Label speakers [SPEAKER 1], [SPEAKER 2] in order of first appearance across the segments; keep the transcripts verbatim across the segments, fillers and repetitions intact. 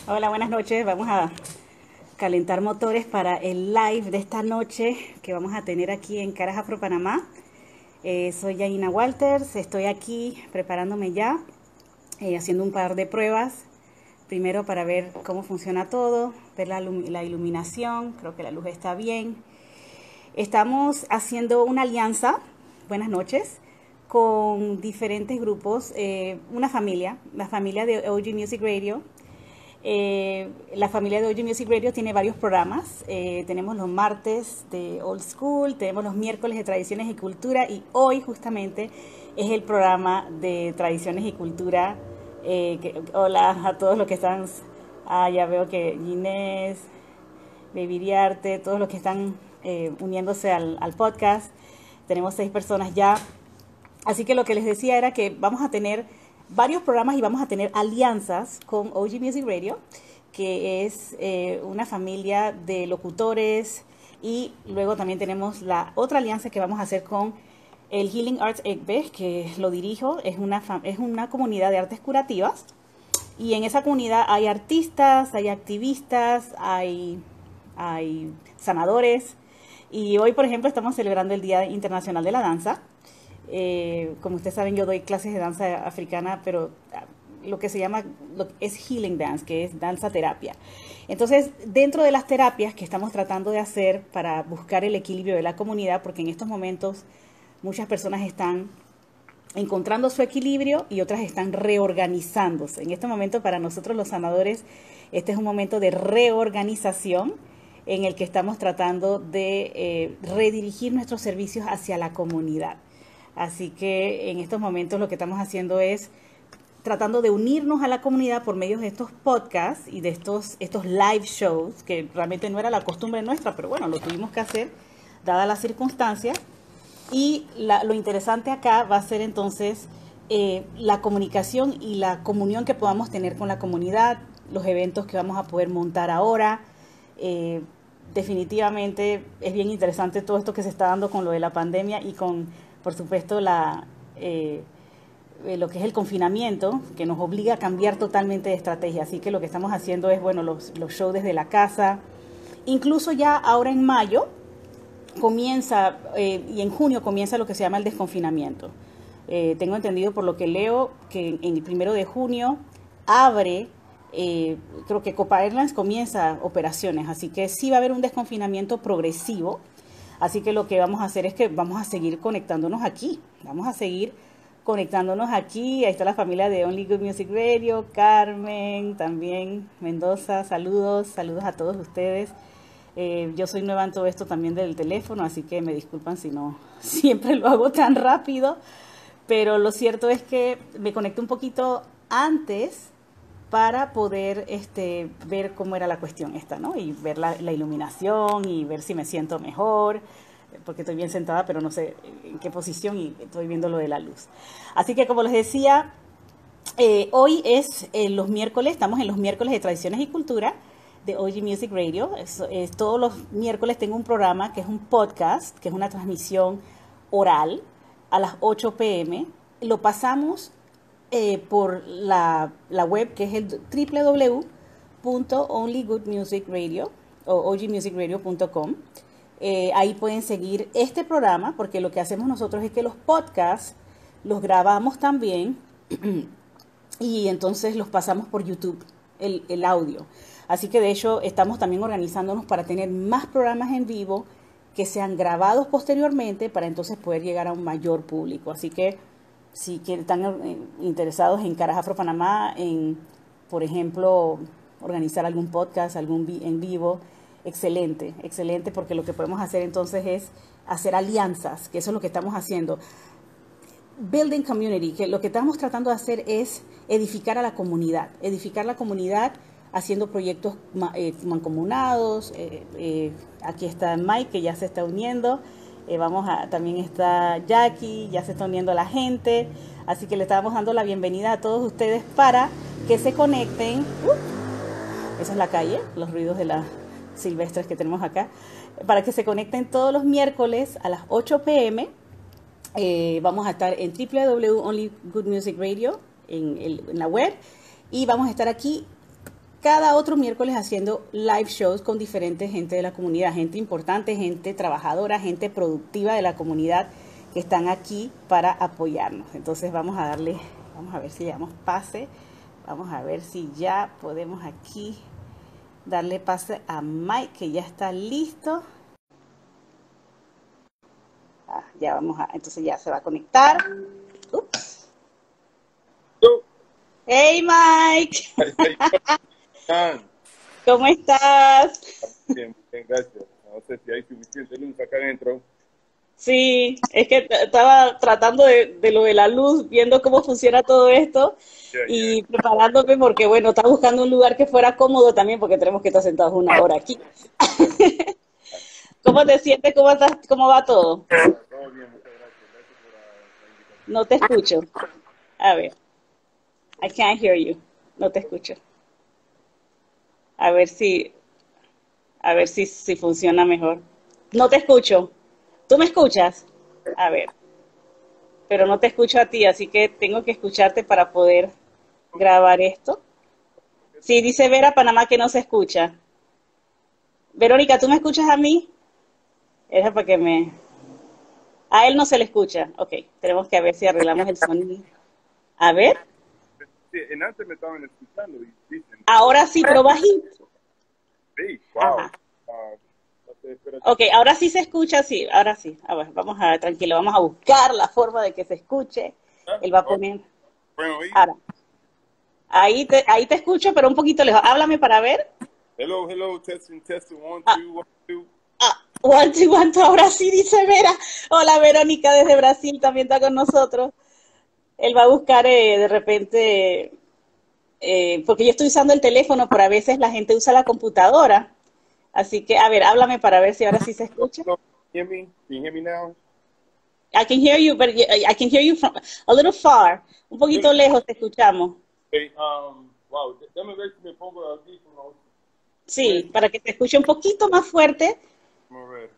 [SPEAKER 1] Hola, buenas noches. Vamos a calentar motores para el live de esta noche que vamos a tener aquí en Caras Afro Panamá. Eh, soy Yaina Walters, estoy aquí preparándome ya, eh, haciendo un par de pruebas. Primero para ver cómo funciona todo, ver la, la iluminación, creo que la luz está bien. Estamos haciendo una alianza, buenas noches, con diferentes grupos, eh, una familia, la familia de O G Music Radio. Eh, la familia de O G Music Radio tiene varios programas. Eh, tenemos los martes de Old School, tenemos los miércoles de Tradiciones y Cultura y hoy justamente es el programa de Tradiciones y Cultura. Eh, que, hola a todos los que están, ah, ya veo que Ginés, Baby Diarte, todos los que están eh, uniéndose al, al podcast. Tenemos seis personas ya. Así que lo que les decía era que vamos a tener varios programas y vamos a tener alianzas con O G Music Radio, que es eh, una familia de locutores, y luego también tenemos la otra alianza que vamos a hacer con el Healing Arts Egbe, que lo dirijo. Es una, es una comunidad de artes curativas, y en esa comunidad hay artistas, hay activistas, hay, hay sanadores, y hoy por ejemplo estamos celebrando el Día Internacional de la Danza. Eh, como ustedes saben, yo doy clases de danza africana, pero lo que se llama lo, es healing dance, que es danza terapia. Entonces, dentro de las terapias que estamos tratando de hacer para buscar el equilibrio de la comunidad, porque en estos momentos muchas personas están encontrando su equilibrio y otras están reorganizándose. En este momento, para nosotros los sanadores, este es un momento de reorganización en el que estamos tratando de eh, redirigir nuestros servicios hacia la comunidad. Así que en estos momentos lo que estamos haciendo es tratando de unirnos a la comunidad por medio de estos podcasts y de estos, estos live shows, que realmente no era la costumbre nuestra, pero bueno, lo tuvimos que hacer dadas las circunstancias. Y la, lo interesante acá va a ser entonces eh, la comunicación y la comunión que podamos tener con la comunidad, los eventos que vamos a poder montar ahora. Eh, definitivamente es bien interesante todo esto que se está dando con lo de la pandemia y con, por supuesto, la, eh, lo que es el confinamiento, que nos obliga a cambiar totalmente de estrategia. Así que lo que estamos haciendo es, bueno, los, los shows desde la casa. Incluso ya ahora en mayo comienza, eh, y en junio comienza lo que se llama el desconfinamiento. Eh, tengo entendido por lo que leo que en el primero de junio abre, eh, creo que Copa Airlines comienza operaciones, así que sí va a haber un desconfinamiento progresivo. Así que lo que vamos a hacer es que vamos a seguir conectándonos aquí, vamos a seguir conectándonos aquí. Ahí está la familia de Only Good Music Radio, Carmen, también Mendoza, saludos, saludos a todos ustedes. Eh, yo soy nueva en todo esto también del teléfono, así que me disculpan si no siempre lo hago tan rápido, pero lo cierto es que me conecté un poquito antes para poder este, ver cómo era la cuestión esta, ¿no? Y ver la, la iluminación y ver si me siento mejor, porque estoy bien sentada, pero no sé en qué posición y estoy viendo lo de la luz. Así que, como les decía, eh, hoy es eh, los miércoles, estamos en los miércoles de Tradiciones y Cultura de O G Music Radio. Es, es, todos los miércoles tengo un programa que es un podcast, que es una transmisión oral a las ocho pe eme. Lo pasamos Eh, por la, la web, que es el doble u doble u doble u punto only good music radio o o g music radio punto com. Eh, ahí pueden seguir este programa, porque lo que hacemos nosotros es que los podcasts los grabamos también y entonces los pasamos por YouTube, el, el audio. Así que de hecho estamos también organizándonos para tener más programas en vivo que sean grabados posteriormente para entonces poder llegar a un mayor público. Así que si están interesados en Caras Afro Panamá, en, por ejemplo, organizar algún podcast, algún vi en vivo, excelente, excelente, porque lo que podemos hacer entonces es hacer alianzas, que eso es lo que estamos haciendo. Building community, que lo que estamos tratando de hacer es edificar a la comunidad, edificar la comunidad haciendo proyectos eh, mancomunados. Eh, eh, aquí está Mike, que ya se está uniendo. Eh, vamos a, también está Jackie, ya se está uniendo la gente, así que le estamos dando la bienvenida a todos ustedes para que se conecten. Uh, esa es la calle, los ruidos de las silvestres que tenemos acá, para que se conecten todos los miércoles a las ocho pe eme. Eh, vamos a estar en doble u doble u doble u punto only good music radio en, el, en la web, y vamos a estar aquí cada otro miércoles haciendo live shows con diferentes gente de la comunidad, gente importante, gente trabajadora, gente productiva de la comunidad que están aquí para apoyarnos. Entonces vamos a darle, vamos a ver si le damos pase, vamos a ver si ya podemos aquí darle pase a Mike, que ya está listo. Ah, ya vamos a, entonces ya se va a conectar. Ups. Hey Mike. ¿Cómo estás?
[SPEAKER 2] Bien, bien, gracias. No sé si hay suficiente luz acá adentro.
[SPEAKER 1] Sí, es que estaba tratando de, de lo de la luz, viendo cómo funciona todo esto
[SPEAKER 2] Yeah,
[SPEAKER 1] y
[SPEAKER 2] yeah.
[SPEAKER 1] preparándome porque, bueno, estaba buscando un lugar que fuera cómodo también porque tenemos que estar sentados una hora aquí. ¿Cómo te sientes? ¿Cómo estás? ¿Cómo va todo?
[SPEAKER 2] Todo bien, muchas gracias. Gracias por la, la invitación.
[SPEAKER 1] No te escucho. A ver, I can't hear you. No te escucho. A ver si, a ver si, si funciona mejor. No te escucho. ¿Tú me escuchas? A ver, pero no te escucho a ti, así que tengo que escucharte para poder grabar esto. Sí, dice Vera Panamá que no se escucha. Verónica, ¿tú me escuchas a mí? Era para que me... A él no se le escucha. Ok, tenemos que ver si arreglamos el sonido. A ver,
[SPEAKER 2] Sí, en antes me estaban escuchando y dicen,
[SPEAKER 1] ahora sí, pero bajito.
[SPEAKER 2] hey, wow.
[SPEAKER 1] Ajá.
[SPEAKER 2] Ah, no sé, espérate.
[SPEAKER 1] Ok, ahora sí se escucha, sí, ahora sí. A ver, vamos a, tranquilo, vamos a buscar la forma de que se escuche.
[SPEAKER 2] Ah,
[SPEAKER 1] Él va a
[SPEAKER 2] oh,
[SPEAKER 1] poner...
[SPEAKER 2] bueno, oír.
[SPEAKER 1] Ahora, ahí te, ahí te escucho, pero un poquito lejos. Háblame para ver.
[SPEAKER 2] Hello, hello, testing, testing, one,
[SPEAKER 1] Ah,
[SPEAKER 2] two, one, two.
[SPEAKER 1] ah, guanto y guanto, ahora sí, dice Vera. Hola, Verónica desde Brasil también está con nosotros. Él va a buscar eh, de repente, eh, porque yo estoy usando el teléfono, pero a veces la gente usa la computadora. Así que, a ver, háblame para ver si ahora sí se
[SPEAKER 2] Hello,
[SPEAKER 1] escucha.
[SPEAKER 2] hello. Can you hear me? Can you hear me now?
[SPEAKER 1] I can hear you, but I can hear you from a little far. Un poquito
[SPEAKER 2] Really?
[SPEAKER 1] lejos te escuchamos.
[SPEAKER 2] Hey, um, wow, d- déjame ver si me pongo audífonos. Pues,
[SPEAKER 1] Sí, para que se escuche un poquito más fuerte.
[SPEAKER 2] vamos a ver.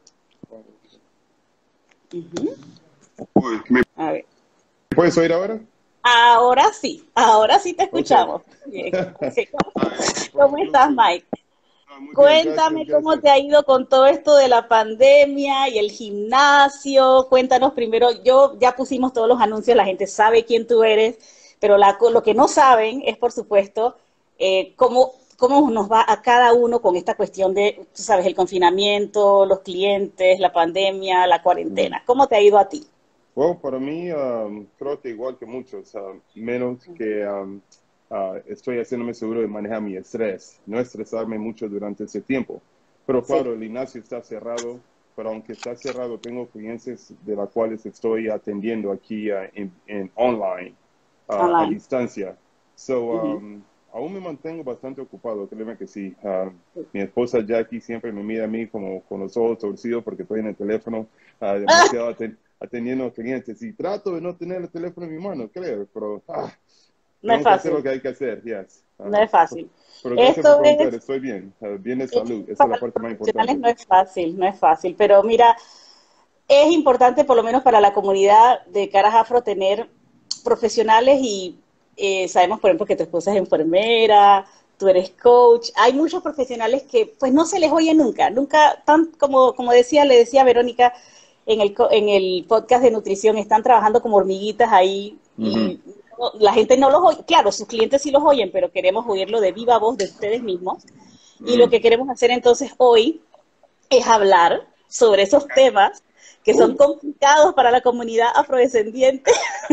[SPEAKER 1] Ujú.
[SPEAKER 2] Uy, ¿me
[SPEAKER 1] A ver.
[SPEAKER 2] puedes oír ahora?
[SPEAKER 1] Ahora sí, ahora sí te
[SPEAKER 2] Ok.
[SPEAKER 1] escuchamos. Bien. Ok.
[SPEAKER 2] Ah, este, por
[SPEAKER 1] ¿Cómo
[SPEAKER 2] aquí lo
[SPEAKER 1] estás,
[SPEAKER 2] tengo.
[SPEAKER 1] Mike?
[SPEAKER 2] Ah, muy bien, gracias,
[SPEAKER 1] Cuéntame cómo
[SPEAKER 2] gracias.
[SPEAKER 1] te ha ido con todo esto de la pandemia y el gimnasio. Cuéntanos primero, yo ya pusimos todos los anuncios, la gente sabe quién tú eres, pero la, lo que no saben es, por supuesto, eh, cómo, cómo nos va a cada uno con esta cuestión de, tú sabes, el confinamiento, los clientes, la pandemia, la
[SPEAKER 2] Mm.
[SPEAKER 1] cuarentena. ¿Cómo te ha ido a ti?
[SPEAKER 2] Bueno, para mí, um, creo que igual que muchos, um, menos que um, ah, estoy haciéndome seguro de manejar mi estrés, no estresarme mucho durante ese tiempo. Pero
[SPEAKER 1] Sí,
[SPEAKER 2] claro, el gimnasio está cerrado, pero aunque está cerrado, tengo clientes de las cuales estoy atendiendo aquí ah, en, en online, ah, a
[SPEAKER 1] online.
[SPEAKER 2] distancia. So,
[SPEAKER 1] Ujú.
[SPEAKER 2] um, aún me mantengo bastante ocupado, créeme que sí. Ah, mi esposa Jackie siempre me mira a mí como con los ojos torcidos porque estoy en el teléfono ah,
[SPEAKER 1] ¡Ah!
[SPEAKER 2] demasiado aten- atendiendo a clientes y trato de no tener el teléfono en mi mano, creo, pero ah,
[SPEAKER 1] No es
[SPEAKER 2] tengo que hacer lo
[SPEAKER 1] fácil,
[SPEAKER 2] que hay que hacer, yes.
[SPEAKER 1] no
[SPEAKER 2] Ajá.
[SPEAKER 1] es fácil.
[SPEAKER 2] Pero gracias por
[SPEAKER 1] Esto
[SPEAKER 2] preguntar,
[SPEAKER 1] es
[SPEAKER 2] estoy bien, ah, bien de
[SPEAKER 1] Es
[SPEAKER 2] salud, esa es la
[SPEAKER 1] para los
[SPEAKER 2] parte más
[SPEAKER 1] profesionales
[SPEAKER 2] importante.
[SPEAKER 1] no es fácil, no es fácil, pero mira, es importante por lo menos para la comunidad de Caras Afro tener profesionales y eh, sabemos, por ejemplo, que tu esposa es enfermera, tú eres coach, hay muchos profesionales que pues no se les oye nunca, nunca, tan como, como decía, le decía a Verónica en el, co- en el podcast de nutrición, están trabajando como hormiguitas ahí
[SPEAKER 2] Ujú.
[SPEAKER 1] y no- la gente no los oye, claro, sus clientes sí los oyen, pero queremos oírlo de viva voz de ustedes mismos. Y lo
[SPEAKER 2] Mm.
[SPEAKER 1] que queremos hacer entonces hoy es hablar sobre esos temas que son
[SPEAKER 2] Uh.
[SPEAKER 1] complicados para la comunidad afrodescendiente,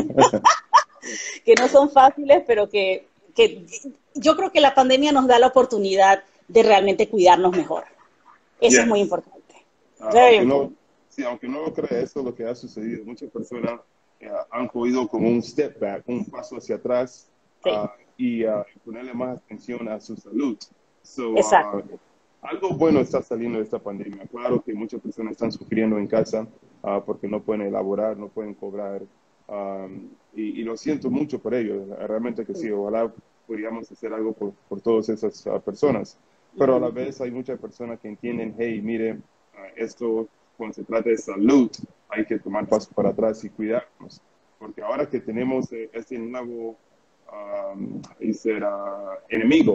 [SPEAKER 1] que no son fáciles, pero que, que yo creo que la pandemia nos da la oportunidad de realmente cuidarnos mejor. Eso es muy
[SPEAKER 2] Yes.
[SPEAKER 1] importante.
[SPEAKER 2] Ah,
[SPEAKER 1] Very
[SPEAKER 2] aunque no,
[SPEAKER 1] important.
[SPEAKER 2] sí, aunque no lo crea, eso es lo que ha sucedido. Muchas personas eh, han cogido como un step back, un paso hacia atrás
[SPEAKER 1] Sí,
[SPEAKER 2] ah, y ah, ponerle más atención a su salud. So, ah,
[SPEAKER 1] exacto.
[SPEAKER 2] algo bueno está saliendo de esta pandemia. Claro que muchas personas están sufriendo en casa ah, porque no pueden elaborar, no pueden cobrar. um, y, y lo siento mucho por ello. Realmente que sí, ojalá pudiéramos hacer algo por, por todas esas ah, personas. Pero a la
[SPEAKER 1] Ujú.
[SPEAKER 2] vez hay muchas personas que entienden, hey, mire, ah, esto cuando se trata de salud hay que tomar pasos para atrás y cuidarnos. Porque ahora que tenemos eh, este nuevo um, y será enemigo,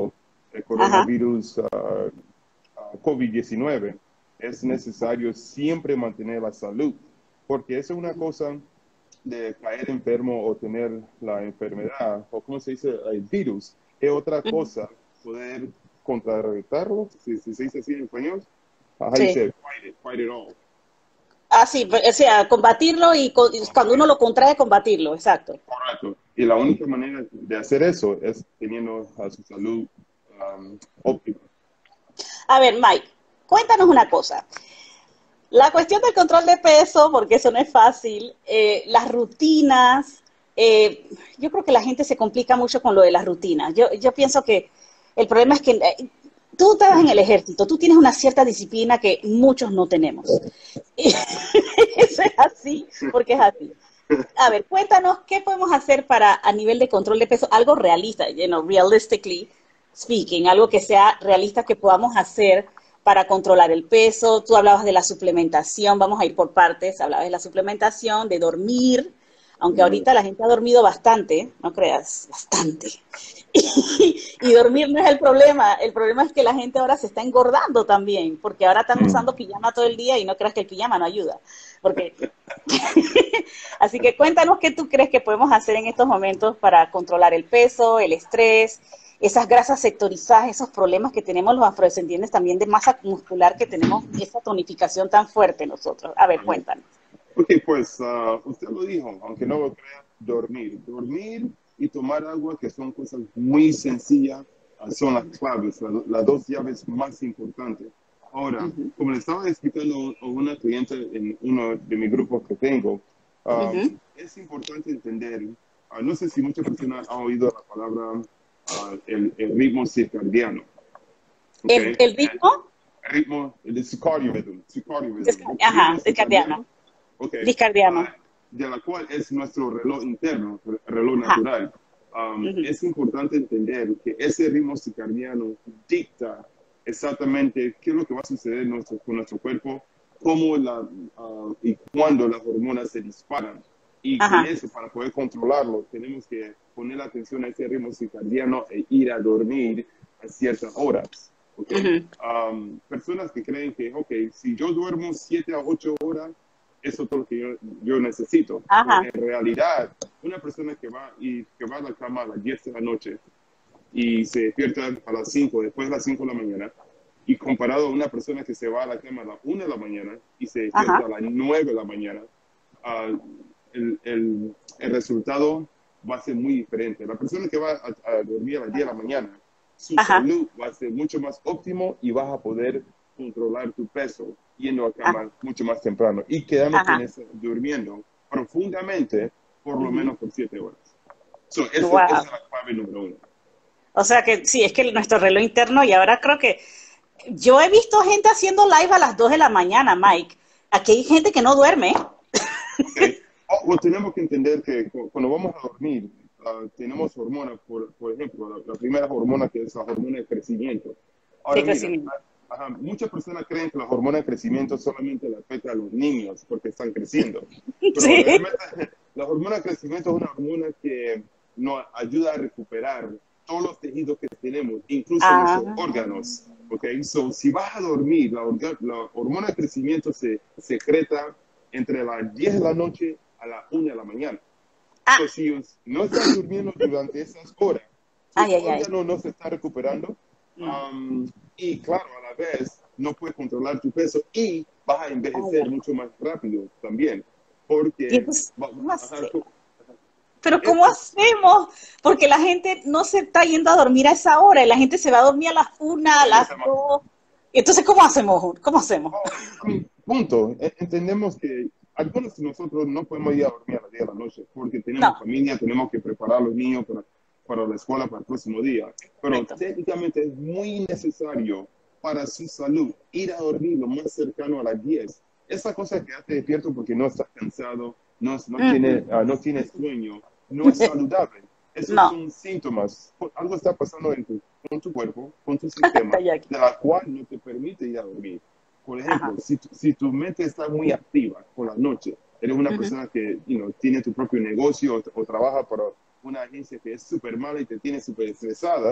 [SPEAKER 2] el
[SPEAKER 1] Ajá.
[SPEAKER 2] coronavirus uh, uh, COVID diecinueve, es necesario siempre mantener la salud, porque eso es una cosa de caer enfermo o tener la enfermedad, o como se dice, el virus, es otra
[SPEAKER 1] Ujú.
[SPEAKER 2] cosa, poder contrarrestarlo, si, si se dice así en español, how you
[SPEAKER 1] Sí.
[SPEAKER 2] say, fight it, fight it all.
[SPEAKER 1] Ah, sí, pues, o sea, combatirlo y, co- y cuando uno lo contrae, combatirlo, exacto.
[SPEAKER 2] Correcto. Y la única manera de hacer eso es teniendo a su salud um, óptima.
[SPEAKER 1] A ver, Mike, cuéntanos una cosa. La cuestión del control de peso, porque eso no es fácil, eh, las rutinas, eh, yo creo que la gente se complica mucho con lo de las rutinas. Yo, yo pienso que el problema es que eh, tú estás en el ejército, tú tienes una cierta disciplina que muchos no tenemos. Y eso es así, porque es así. A ver, cuéntanos qué podemos hacer para a nivel de control de peso, algo realista, you know, realistically speaking, algo que sea realista que podamos hacer para controlar el peso. Tú hablabas de la suplementación, vamos a ir por partes, hablabas de la suplementación, de dormir, aunque
[SPEAKER 2] Mm,
[SPEAKER 1] ahorita la gente ha dormido bastante, no creas, bastante. Y, y dormir no es el problema, el problema es que la gente ahora se está engordando también, porque ahora están
[SPEAKER 2] mm.
[SPEAKER 1] usando pijama todo el día y no creas que el pijama no ayuda, porque así que cuéntanos qué tú crees que podemos hacer en estos momentos para controlar el peso, el estrés, esas grasas sectorizadas, esos problemas que tenemos los afrodescendientes también de masa muscular, que tenemos esa tonificación tan fuerte nosotros. A ver, cuéntanos.
[SPEAKER 2] Ok, pues uh, usted lo dijo, aunque no lo crea, dormir. Dormir y tomar agua, que son cosas muy sencillas, uh, son las claves, la- las dos llaves más importantes. Ahora,
[SPEAKER 1] Ujú,
[SPEAKER 2] como le estaba explicando a una cliente en uno de mis grupos que tengo,
[SPEAKER 1] ujú.
[SPEAKER 2] um, es importante entender, uh, no sé si muchas personas han oído la palabra uh, el, el ritmo circadiano, ¿ok?
[SPEAKER 1] El, el
[SPEAKER 2] El
[SPEAKER 1] ritmo,
[SPEAKER 2] ritmo, el circadian rhythm, circadian rhythm,
[SPEAKER 1] desca- ajá,
[SPEAKER 2] ritmo
[SPEAKER 1] discardiano,
[SPEAKER 2] circadiano. Ok,
[SPEAKER 1] discardiano,
[SPEAKER 2] ah, de la cual es nuestro reloj interno, reloj
[SPEAKER 1] ajá,
[SPEAKER 2] natural. Um,
[SPEAKER 1] ujú,
[SPEAKER 2] es importante entender que ese ritmo circadiano dicta exactamente qué es lo que va a suceder nuestro, con nuestro cuerpo, cómo la, uh, y cuándo las hormonas se disparan. Y con
[SPEAKER 1] ajá,
[SPEAKER 2] eso, para poder controlarlo, tenemos que poner la atención a ese ritmo circadiano e ir a dormir a ciertas horas. ¿Okay?
[SPEAKER 1] ujú,
[SPEAKER 2] Um, personas que creen que, ok, si yo duermo siete a ocho horas, eso es todo lo que yo, yo necesito. Pero
[SPEAKER 1] ajá,
[SPEAKER 2] en realidad, una persona que va, y, que va a la cama a las diez de la noche y se despierta a las cinco después de las cinco de la mañana, y comparado a una persona que se va a la cama a las una de la mañana y se despierta
[SPEAKER 1] ajá,
[SPEAKER 2] a las nueve de la mañana, uh, el, el, el, resultado va a ser muy diferente. La persona que va a, a dormir a las diez de la mañana, su
[SPEAKER 1] ajá,
[SPEAKER 2] salud va a ser mucho más óptimo y vas a poder controlar tu peso yendo a
[SPEAKER 1] ajá,
[SPEAKER 2] cama mucho más temprano y quedándote en
[SPEAKER 1] ajá,
[SPEAKER 2] ese, durmiendo profundamente por lo
[SPEAKER 1] ujú.
[SPEAKER 2] menos por siete horas. So, esa, esa
[SPEAKER 1] Wow.
[SPEAKER 2] es la clave número uno.
[SPEAKER 1] O sea que sí, es que nuestro reloj interno, y ahora creo que yo he visto gente haciendo live a las dos de la mañana, Mike. Aquí hay gente que no duerme.
[SPEAKER 2] Okay. O, o tenemos que entender que cuando vamos a dormir, uh, tenemos hormonas, por, por ejemplo, la, la, primera hormona que es la hormona de crecimiento.
[SPEAKER 1] De
[SPEAKER 2] Ahora mira,
[SPEAKER 1] crecimiento.
[SPEAKER 2] ajá, muchas personas creen que la hormona de crecimiento solamente le afecta a los niños porque están creciendo, pero
[SPEAKER 1] Sí.
[SPEAKER 2] realmente la hormona de crecimiento es una hormona que nos ayuda a recuperar todos los tejidos que tenemos, incluso
[SPEAKER 1] Ah,
[SPEAKER 2] nuestros órganos. Okay? So, si vas a dormir, la, la hormona de crecimiento se secreta entre las diez de la noche a las una de la mañana.
[SPEAKER 1] ah,
[SPEAKER 2] So, si no estás durmiendo durante esas horas, tus
[SPEAKER 1] ay, ay, ay.
[SPEAKER 2] órganos no se están recuperando,
[SPEAKER 1] No.
[SPEAKER 2] um, y claro, a la vez no puedes controlar tu peso y vas a
[SPEAKER 1] Ay,
[SPEAKER 2] envejecer
[SPEAKER 1] ay.
[SPEAKER 2] mucho más rápido también,
[SPEAKER 1] Y
[SPEAKER 2] porque
[SPEAKER 1] entonces,
[SPEAKER 2] va,
[SPEAKER 1] ¿cómo
[SPEAKER 2] ajá,
[SPEAKER 1] hace?
[SPEAKER 2] tú,
[SPEAKER 1] Pero
[SPEAKER 2] es,
[SPEAKER 1] ¿cómo hacemos? Porque la gente no se está yendo a dormir a esa hora y la gente se va a dormir a las una, a
[SPEAKER 2] es,
[SPEAKER 1] las dos. Y entonces, ¿cómo hacemos? ¿Cómo hacemos?
[SPEAKER 2] oh, I mean, punto. E- Entendemos que algunos de nosotros no podemos ir a dormir a las diez de la noche porque tenemos
[SPEAKER 1] No,
[SPEAKER 2] familia, tenemos que preparar a los niños para, para la escuela para el próximo día. Pero
[SPEAKER 1] correcto.
[SPEAKER 2] técnicamente es muy necesario para su salud ir a dormir lo más cercano a las diez. Esa cosa que hace despierto porque no estás cansado, no, no, tiene, uh, no tienes sueño, no es saludable. Esos
[SPEAKER 1] No.
[SPEAKER 2] son síntomas. Algo está pasando en tu, con tu cuerpo, con tu sistema,
[SPEAKER 1] Está aquí.
[SPEAKER 2] de la cual no te permite ir a dormir. Por
[SPEAKER 1] Ajá.
[SPEAKER 2] ejemplo, si tu, si tu mente está muy activa por la noche, eres una
[SPEAKER 1] Ujú.
[SPEAKER 2] persona que you know, tiene tu propio negocio o, o trabaja para una agencia que es súper mala y te tiene súper estresada,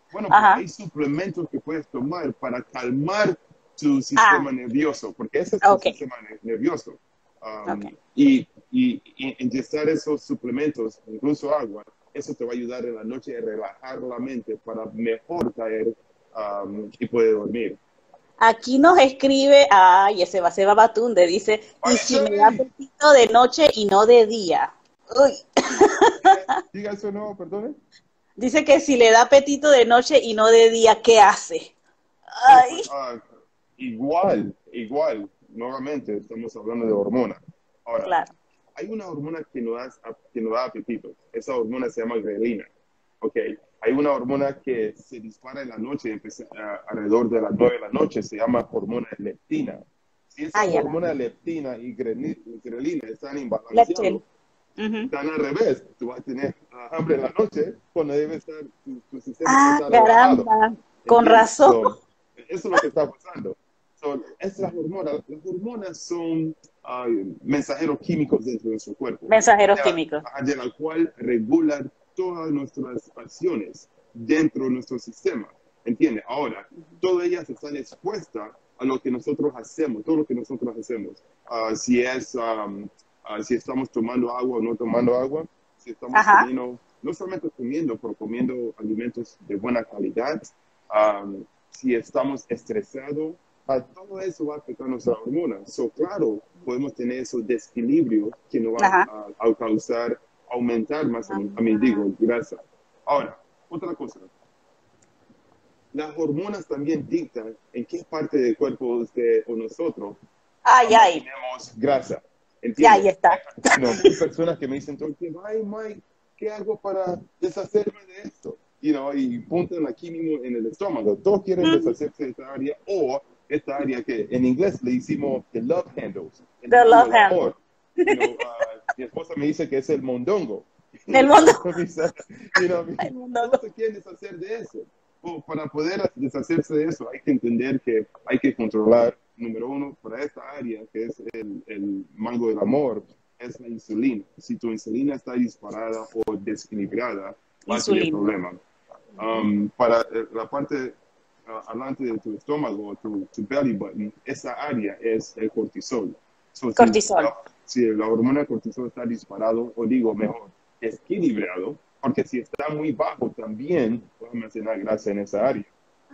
[SPEAKER 2] Bueno, pues
[SPEAKER 1] Ajá.
[SPEAKER 2] hay suplementos que puedes tomar para calmar tu
[SPEAKER 1] Ah,
[SPEAKER 2] sistema nervioso, porque ese es tu
[SPEAKER 1] ok,
[SPEAKER 2] sistema ne- nervioso.
[SPEAKER 1] ok.
[SPEAKER 2] Um, y, y, y inyectar esos suplementos, incluso agua, eso te va a ayudar en la noche a relajar la mente para mejor caer um, y poder dormir.
[SPEAKER 1] Aquí nos escribe, ay, ese va a ser Babatunde, dice, y si me da
[SPEAKER 2] ¡Maricheli!
[SPEAKER 1] apetito de noche y no de día. Uy,
[SPEAKER 2] Diga, diga eso no, perdone.
[SPEAKER 1] dice que si le da apetito de noche y no de día, ¿qué hace?
[SPEAKER 2] Bueno,
[SPEAKER 1] Ay,
[SPEAKER 2] pues ah, igual, igual, nuevamente estamos hablando de hormonas. Ahora,
[SPEAKER 1] claro.
[SPEAKER 2] hay una hormona que nos da, que nos da apetito. Esa hormona se llama grelina. ¿Ok? Hay una hormona que se dispara en la noche, empieza, a- alrededor de las nueve de la noche, se llama hormona leptina. Si esa
[SPEAKER 1] Ay, ya la
[SPEAKER 2] hormona leptina y greni- grelina están
[SPEAKER 1] Leptin.
[SPEAKER 2] imbalanceados,
[SPEAKER 1] Ujú.
[SPEAKER 2] están al revés. Tú vas a tener ah, hambre en la noche cuando debe estar, tu, tu sistema debe
[SPEAKER 1] Ah,
[SPEAKER 2] estar relajado.
[SPEAKER 1] caramba, con
[SPEAKER 2] ¿Entiendes?
[SPEAKER 1] razón.
[SPEAKER 2] So, eso es lo que está pasando. So, estas hormonas, las hormonas son ah, mensajeros químicos dentro de nuestro cuerpo,
[SPEAKER 1] Mensajeros
[SPEAKER 2] de la,
[SPEAKER 1] químicos.
[SPEAKER 2] ah, de la cual regulan todas nuestras acciones dentro de nuestro sistema. ¿Entiendes? Ahora, todas ellas están expuestas a lo que nosotros hacemos, todo lo que nosotros hacemos. Ah, si es, um, ah, si estamos tomando agua o no tomando agua, si estamos
[SPEAKER 1] Ajá.
[SPEAKER 2] comiendo, no solamente comiendo, pero comiendo alimentos de buena calidad, um, si estamos estresados, a todo eso va a afectar nuestra hormona. So, claro, podemos tener esos desequilibrios que nos van
[SPEAKER 1] Ajá.
[SPEAKER 2] a, a causar aumentar más, a mí, a mí digo, grasa. Ahora, otra cosa, las hormonas también dictan en qué parte del cuerpo usted o nosotros
[SPEAKER 1] Ay, ay,
[SPEAKER 2] almacenemos grasa.
[SPEAKER 1] ya ahí
[SPEAKER 2] ¿Entiendes?
[SPEAKER 1] está.
[SPEAKER 2] Hay, no, hay personas que me dicen todo el tiempo, ay, Mike, ¿qué hago para deshacerme de esto? You know, y puntan aquí mismo en el estómago. Todos quieren
[SPEAKER 1] Mm,
[SPEAKER 2] deshacerse de esta área o esta área que en inglés le hicimos the love handles, el
[SPEAKER 1] The
[SPEAKER 2] mano
[SPEAKER 1] love
[SPEAKER 2] del
[SPEAKER 1] handle.
[SPEAKER 2] amor. You know, uh, mi esposa me dice que es el mondongo.
[SPEAKER 1] El mundo,
[SPEAKER 2] You know,
[SPEAKER 1] el mundo.
[SPEAKER 2] todos se quieren deshacer de eso. O para poder deshacerse de eso hay que entender que hay que controlar, número uno, para esta área que es el, el mango del amor, es la insulina. Si tu insulina está disparada o desequilibrada, va a tener
[SPEAKER 1] Insulina.
[SPEAKER 2] problemas. Um, para eh, la parte uh, adelante de tu estómago, tu, tu belly button, esa área es el cortisol. So, si,
[SPEAKER 1] Cortisol.
[SPEAKER 2] la, si la hormona cortisol está disparado, o digo mejor, equilibrado, porque si está muy bajo también va a almacenar grasa en esa área.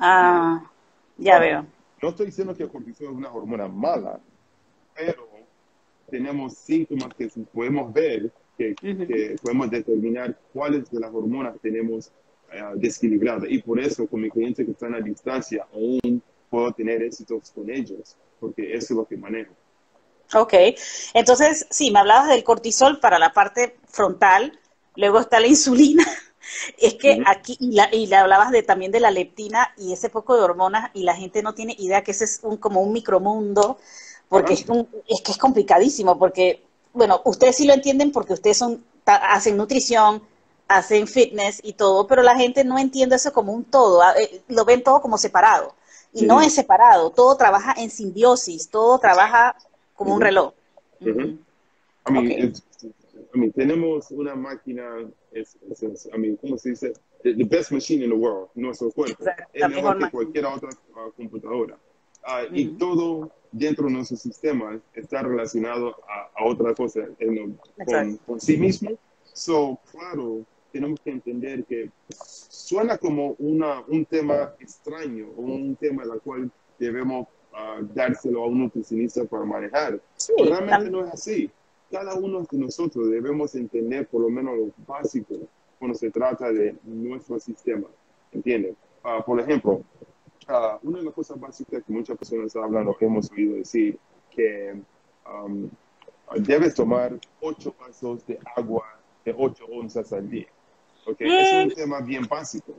[SPEAKER 1] Ah, ya
[SPEAKER 2] Ahora,
[SPEAKER 1] veo.
[SPEAKER 2] no estoy diciendo que el cortisol es una hormona mala, pero tenemos síntomas que podemos ver, que,
[SPEAKER 1] Ujú.
[SPEAKER 2] que podemos determinar cuáles de las hormonas tenemos uh, desequilibradas. Y por eso, con mis clientes que están a distancia, aún puedo tener éxitos con ellos, porque eso es lo que manejo.
[SPEAKER 1] Ok, entonces sí, me hablabas del cortisol para la parte frontal, luego está la insulina, es
[SPEAKER 2] Uh
[SPEAKER 1] que
[SPEAKER 2] -huh.
[SPEAKER 1] aquí, y, la, y le hablabas de, también de la leptina y ese poco de hormonas y la gente no tiene idea que ese es un, como un micromundo, porque
[SPEAKER 2] Ajá.
[SPEAKER 1] es, un, es que es complicadísimo, porque, bueno, ustedes sí lo entienden porque ustedes son, ta, hacen nutrición, hacen fitness y todo, pero la gente no entiende eso como un todo, eh, lo ven todo como separado. Y
[SPEAKER 2] Uh
[SPEAKER 1] no
[SPEAKER 2] -huh.
[SPEAKER 1] es separado, todo trabaja en simbiosis, todo trabaja
[SPEAKER 2] Uh
[SPEAKER 1] como un
[SPEAKER 2] -huh.
[SPEAKER 1] reloj.
[SPEAKER 2] Uh -huh.
[SPEAKER 1] Uh-huh.
[SPEAKER 2] I mean,
[SPEAKER 1] Ok.
[SPEAKER 2] it's, I mean, tenemos una máquina, es, es, es, I mean, ¿cómo se dice? The, the best machine in the world, nuestro cuerpo.
[SPEAKER 1] Exacto,
[SPEAKER 2] Es
[SPEAKER 1] la
[SPEAKER 2] mejor
[SPEAKER 1] mejor
[SPEAKER 2] que
[SPEAKER 1] máquina.
[SPEAKER 2] cualquier otra uh, computadora. Uh, y
[SPEAKER 1] Uh-huh.
[SPEAKER 2] todo dentro de nuestro sistema está relacionado a, a otra cosa, en, con,
[SPEAKER 1] Exacto.
[SPEAKER 2] con sí mismo. So, claro, tenemos que entender que suena como una, un tema extraño o un tema al cual debemos uh, dárselo a un nutricionista para manejar. Pero
[SPEAKER 1] Sí,
[SPEAKER 2] realmente
[SPEAKER 1] tam-
[SPEAKER 2] no es así. Cada uno de nosotros debemos entender por lo menos lo básico cuando se trata de nuestro sistema. ¿Entiendes? Uh, por ejemplo, uh, una de las cosas básicas que muchas personas hablan o que hemos oído decir que um, debes tomar ocho vasos de agua de ocho onzas al día. ¿Okay? Eso es un
[SPEAKER 1] Mm,
[SPEAKER 2] tema bien básico.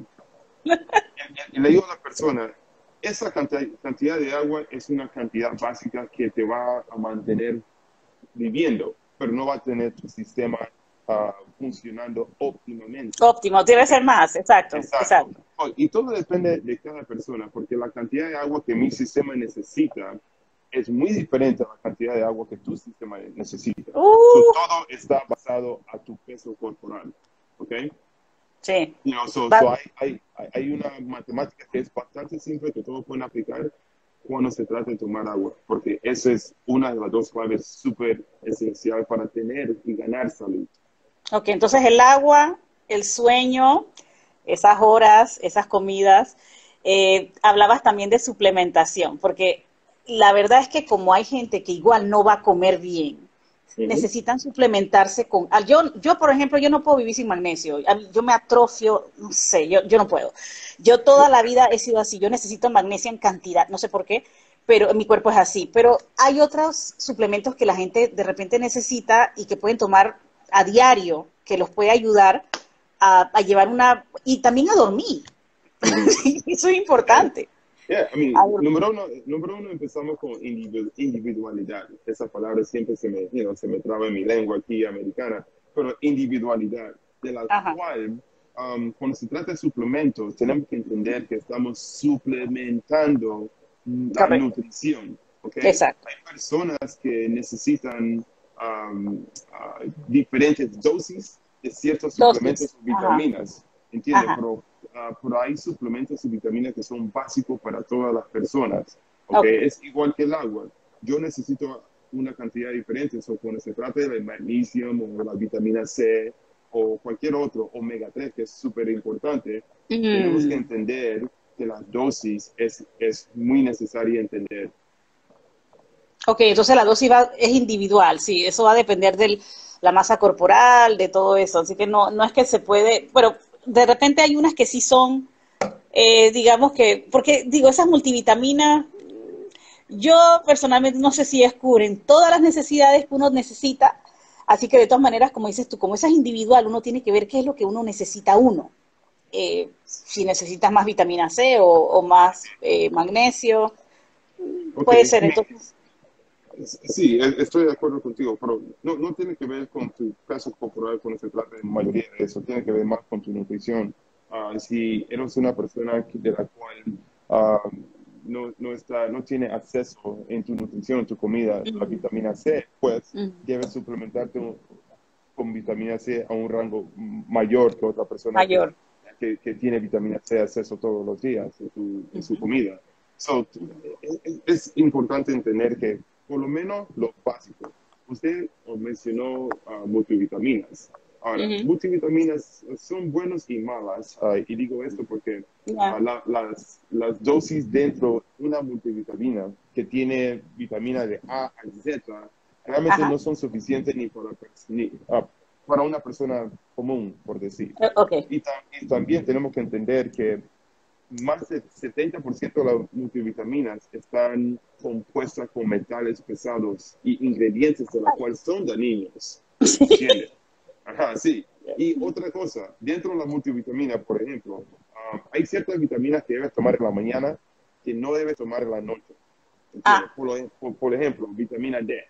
[SPEAKER 2] Y, y le digo a la persona, esa cantidad, cantidad de agua es una cantidad básica que te va a mantener viviendo, pero no va a tener tu sistema uh, funcionando óptimamente.
[SPEAKER 1] óptimo, debe ser más, exacto,
[SPEAKER 2] Exacto.
[SPEAKER 1] exacto.
[SPEAKER 2] Oh, y todo depende de cada persona, porque la cantidad de agua que mi sistema necesita es muy diferente a la cantidad de agua que tu sistema necesita. So,
[SPEAKER 1] Uh,
[SPEAKER 2] todo está basado a tu peso corporal. ¿Ok?
[SPEAKER 1] Sí.
[SPEAKER 2] You know, so,
[SPEAKER 1] Va-
[SPEAKER 2] so hay, hay, hay una matemática que es bastante simple que todos pueden aplicar cuando se trata de tomar agua, porque esa es una de las dos claves súper esencial para tener y ganar salud.
[SPEAKER 1] Ok, entonces el agua, el sueño, esas horas, esas comidas. Eh, hablabas también de suplementación, porque la verdad es que como hay gente que igual no va a comer bien,
[SPEAKER 2] Ujú.
[SPEAKER 1] necesitan suplementarse con... ah, Yo, yo, por ejemplo, yo no puedo vivir sin magnesio. A mí- Yo me atrofio, no sé, yo, yo no puedo. Yo toda la vida he sido así. Yo necesito magnesio en cantidad, no sé por qué, pero mi cuerpo es así. Pero hay otros suplementos que la gente de repente necesita y que pueden tomar a diario, que los puede ayudar a, a llevar una... y también a dormir.
[SPEAKER 2] Ujú.
[SPEAKER 1] Eso es
[SPEAKER 2] Yeah.
[SPEAKER 1] importante.
[SPEAKER 2] Yeah, I
[SPEAKER 1] A
[SPEAKER 2] mean,
[SPEAKER 1] dormir.
[SPEAKER 2] número uno, número uno empezamos con individu- individualidad. Esa palabra siempre se me, you know, se me traba en mi lengua aquí americana, pero individualidad, de la
[SPEAKER 1] Ajá,
[SPEAKER 2] cual, um, cuando se trata de suplementos, tenemos que entender que estamos suplementando la
[SPEAKER 1] correcto.
[SPEAKER 2] nutrición, ¿ok?
[SPEAKER 1] Exacto.
[SPEAKER 2] Hay personas que necesitan um, ah, diferentes dosis de ciertos
[SPEAKER 1] Dosis.
[SPEAKER 2] suplementos o
[SPEAKER 1] Ajá,
[SPEAKER 2] vitaminas, ¿entiendes?
[SPEAKER 1] ajá.
[SPEAKER 2] Pero Uh, pero hay suplementos y vitaminas que son básicos para todas las personas.
[SPEAKER 1] Ok.
[SPEAKER 2] ¿Okay? Es igual que el agua. Yo necesito una cantidad diferente. So, cuando se trata del magnesio o la vitamina C o cualquier otro, omega tres, que es súper importante, tenemos que
[SPEAKER 1] Mm.
[SPEAKER 2] entender que la dosis es, es muy necesaria entender.
[SPEAKER 1] Ok, entonces la dosis va, es individual, sí, eso va a depender de la masa corporal, de todo eso, así que no, no es que se puede, pero de repente hay unas que sí son, eh, digamos que, porque digo, esas multivitaminas, yo personalmente no sé si ellas cubren todas las necesidades que uno necesita, así que de todas maneras, como dices tú, como esa es individual, uno tiene que ver qué es lo que uno necesita uno. Eh, si necesitas más vitamina C o, o más eh, magnesio,
[SPEAKER 2] Ok,
[SPEAKER 1] puede ser,
[SPEAKER 2] I mean,
[SPEAKER 1] entonces,
[SPEAKER 2] sí, e- estoy de acuerdo contigo, pero no, no tiene que ver con tu peso corporal cuando se trata de mayoría de eso, tiene que ver más con tu nutrición. Ah, si eres una persona que- de la cual ah, no, no, está, no tiene acceso en tu nutrición, en tu comida, a la
[SPEAKER 1] mm,
[SPEAKER 2] vitamina C, pues
[SPEAKER 1] mm,
[SPEAKER 2] debes suplementarte un- con vitamina C a un rango mayor que otra persona que,
[SPEAKER 1] mayor.
[SPEAKER 2] que, que tiene vitamina C acceso todos los días en, tu- en su
[SPEAKER 1] Ujú,
[SPEAKER 2] comida. So,
[SPEAKER 1] ujú,
[SPEAKER 2] es, es importante entender que por lo menos lo básico. Usted mencionó uh, multivitaminas. Ahora,
[SPEAKER 1] ujú.
[SPEAKER 2] multivitaminas son buenas y malas, uh, y digo esto porque
[SPEAKER 1] Ya.
[SPEAKER 2] uh, la, las, las dosis dentro de una multivitamina que tiene vitamina de A a Z realmente
[SPEAKER 1] Ajá.
[SPEAKER 2] no son suficientes ni para, ni, uh, para una persona común, por decir.
[SPEAKER 1] Eh, Ok.
[SPEAKER 2] Y, tam y también tenemos que entender que más del setenta por ciento de las multivitaminas están compuestas con metales pesados y ingredientes de la cual son dañinos. ¿Entiendes? Ajá, sí. Y otra cosa, dentro de la multivitamina, por ejemplo, um, hay ciertas vitaminas que debes tomar en la mañana que no debes tomar en la noche. ¿Entiendes?
[SPEAKER 1] Ah,
[SPEAKER 2] Por, lo- por, por ejemplo, vitamina D.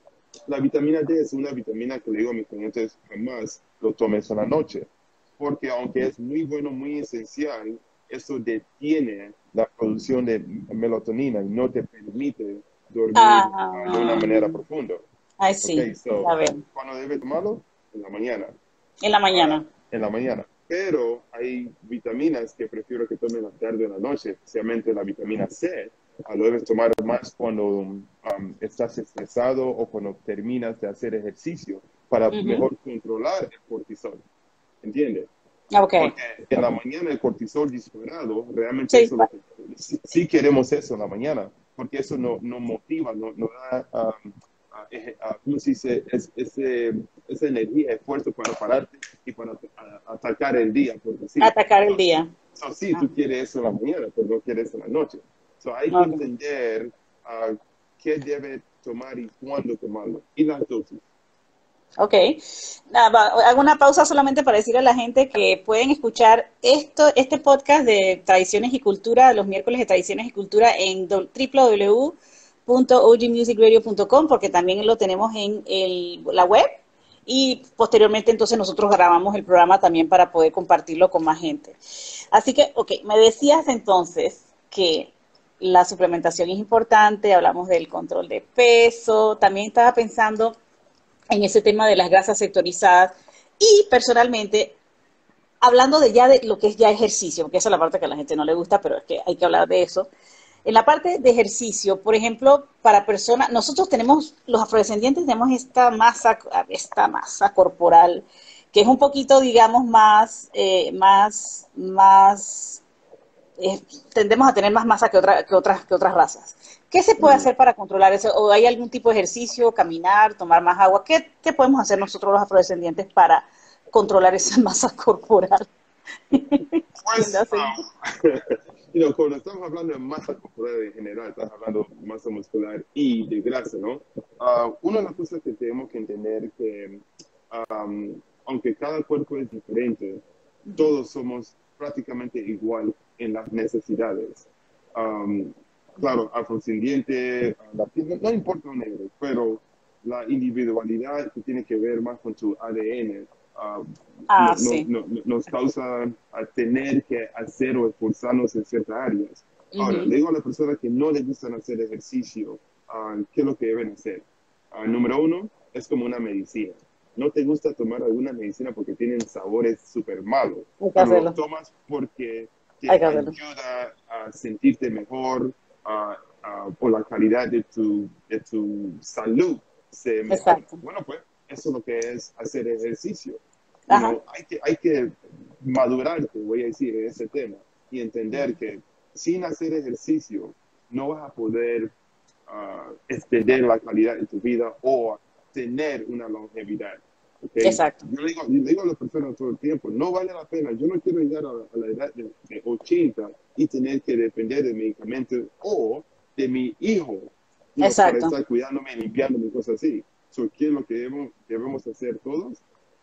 [SPEAKER 2] La vitamina D es una vitamina que le digo a mis clientes jamás lo tomes en la noche, porque aunque es muy bueno, muy esencial, eso detiene la producción de melatonina y no te permite dormir uh, de una
[SPEAKER 1] ah,
[SPEAKER 2] manera profunda.
[SPEAKER 1] ay,
[SPEAKER 2] Ok,
[SPEAKER 1] sí,
[SPEAKER 2] so,
[SPEAKER 1] ya veo.
[SPEAKER 2] ¿cuándo debes tomarlo? En la mañana.
[SPEAKER 1] En la
[SPEAKER 2] Ahora,
[SPEAKER 1] mañana.
[SPEAKER 2] en la mañana. Pero hay vitaminas que prefiero que tomen la tarde o en la noche, especialmente la vitamina C. Ah, lo debes tomar más cuando um, estás estresado o cuando terminas de hacer ejercicio para
[SPEAKER 1] Ujú.
[SPEAKER 2] mejor controlar el cortisol. ¿Entiendes?
[SPEAKER 1] Ok.
[SPEAKER 2] Porque en la mañana el cortisol disparado, realmente
[SPEAKER 1] Sí.
[SPEAKER 2] eso es lo que sí, sí queremos eso en la mañana, porque eso nos no motiva, nos no da, um, a- a- ¿cómo se dice? Es, ese, esa energía, esfuerzo para pararte y para a- atacar el día, por decir.
[SPEAKER 1] Atacar el
[SPEAKER 2] So,
[SPEAKER 1] día.
[SPEAKER 2] so, sí,
[SPEAKER 1] Ah,
[SPEAKER 2] tú quieres eso en la mañana, pero no quieres eso en la noche. So, hay que
[SPEAKER 1] ok.
[SPEAKER 2] entender uh, qué debe tomar y cuándo tomarlo. Y las dosis.
[SPEAKER 1] Ok. Nada, va- hago una pausa solamente para decirle a la gente que pueden escuchar esto, este podcast de Tradiciones y Cultura, los miércoles de Tradiciones y Cultura en do- w w w punto o g music radio punto com, porque también lo tenemos en el- la web y posteriormente entonces nosotros grabamos el programa también para poder compartirlo con más gente. Así que, ok, me decías entonces que la suplementación es importante, hablamos del control de peso, también estaba pensando en ese tema de las grasas sectorizadas y personalmente hablando de ya de lo que es ya ejercicio, porque esa es la parte que a la gente no le gusta, pero es que hay que hablar de eso. En la parte de ejercicio, por ejemplo, para personas, nosotros tenemos, los afrodescendientes tenemos esta masa, esta masa corporal, que es un poquito, digamos, más, eh, más, más, eh, tendemos a tener más masa que, otra, que, otras, que otras razas. ¿Qué se puede
[SPEAKER 2] Mm.
[SPEAKER 1] hacer para controlar eso? ¿O hay algún tipo de ejercicio, caminar, tomar más agua? ¿Qué, qué podemos hacer nosotros los afrodescendientes para controlar esa masa corporal?
[SPEAKER 2] Pues,
[SPEAKER 1] Entiéndase.
[SPEAKER 2] um, you know, cuando estamos hablando de masa corporal en general, estamos hablando de masa muscular y de grasa, ¿no? Uh, una de las cosas que tenemos que entender que, um, aunque cada cuerpo es diferente, todos somos prácticamente igual en las necesidades. Um, claro, afrodescendiente, latino, no importa un negro, pero la individualidad que tiene que ver más con tu A D N uh,
[SPEAKER 1] Ah,
[SPEAKER 2] no, no,
[SPEAKER 1] sí.
[SPEAKER 2] no, nos causa a tener que hacer o esforzarnos en ciertas áreas. Ahora,
[SPEAKER 1] Ujú.
[SPEAKER 2] le digo a las personas que no les gustan hacer ejercicio, uh, ¿qué es lo que deben hacer? Uh, número uno, es como una medicina. No te gusta tomar alguna medicina porque tienen sabores súper malos,
[SPEAKER 1] Hay que
[SPEAKER 2] pero lo
[SPEAKER 1] hacerlo.
[SPEAKER 2] tomas porque
[SPEAKER 1] Hay
[SPEAKER 2] te
[SPEAKER 1] que hacerlo.
[SPEAKER 2] ayuda a sentirte mejor, uh, uh, por la calidad de tu, de tu salud se mejora.
[SPEAKER 1] Exacto.
[SPEAKER 2] Bueno, pues eso es lo que es hacer ejercicio. You
[SPEAKER 1] Ajá.
[SPEAKER 2] know, hay que, hay que madurarte, voy a decir, en ese tema y entender que sin hacer ejercicio no vas a poder uh, extender la calidad de tu vida o tener una longevidad. ¿Okay?
[SPEAKER 1] Exacto.
[SPEAKER 2] Yo le digo, yo le digo a las personas todo el tiempo, no vale la pena, yo no quiero llegar a, a la edad de, de ochenta y tener que depender de medicamentos o de mi hijo, you know, para
[SPEAKER 1] Exacto.
[SPEAKER 2] estar cuidándome, limpiándome, cosas así. So, ¿qué es lo que debemos, debemos hacer todos?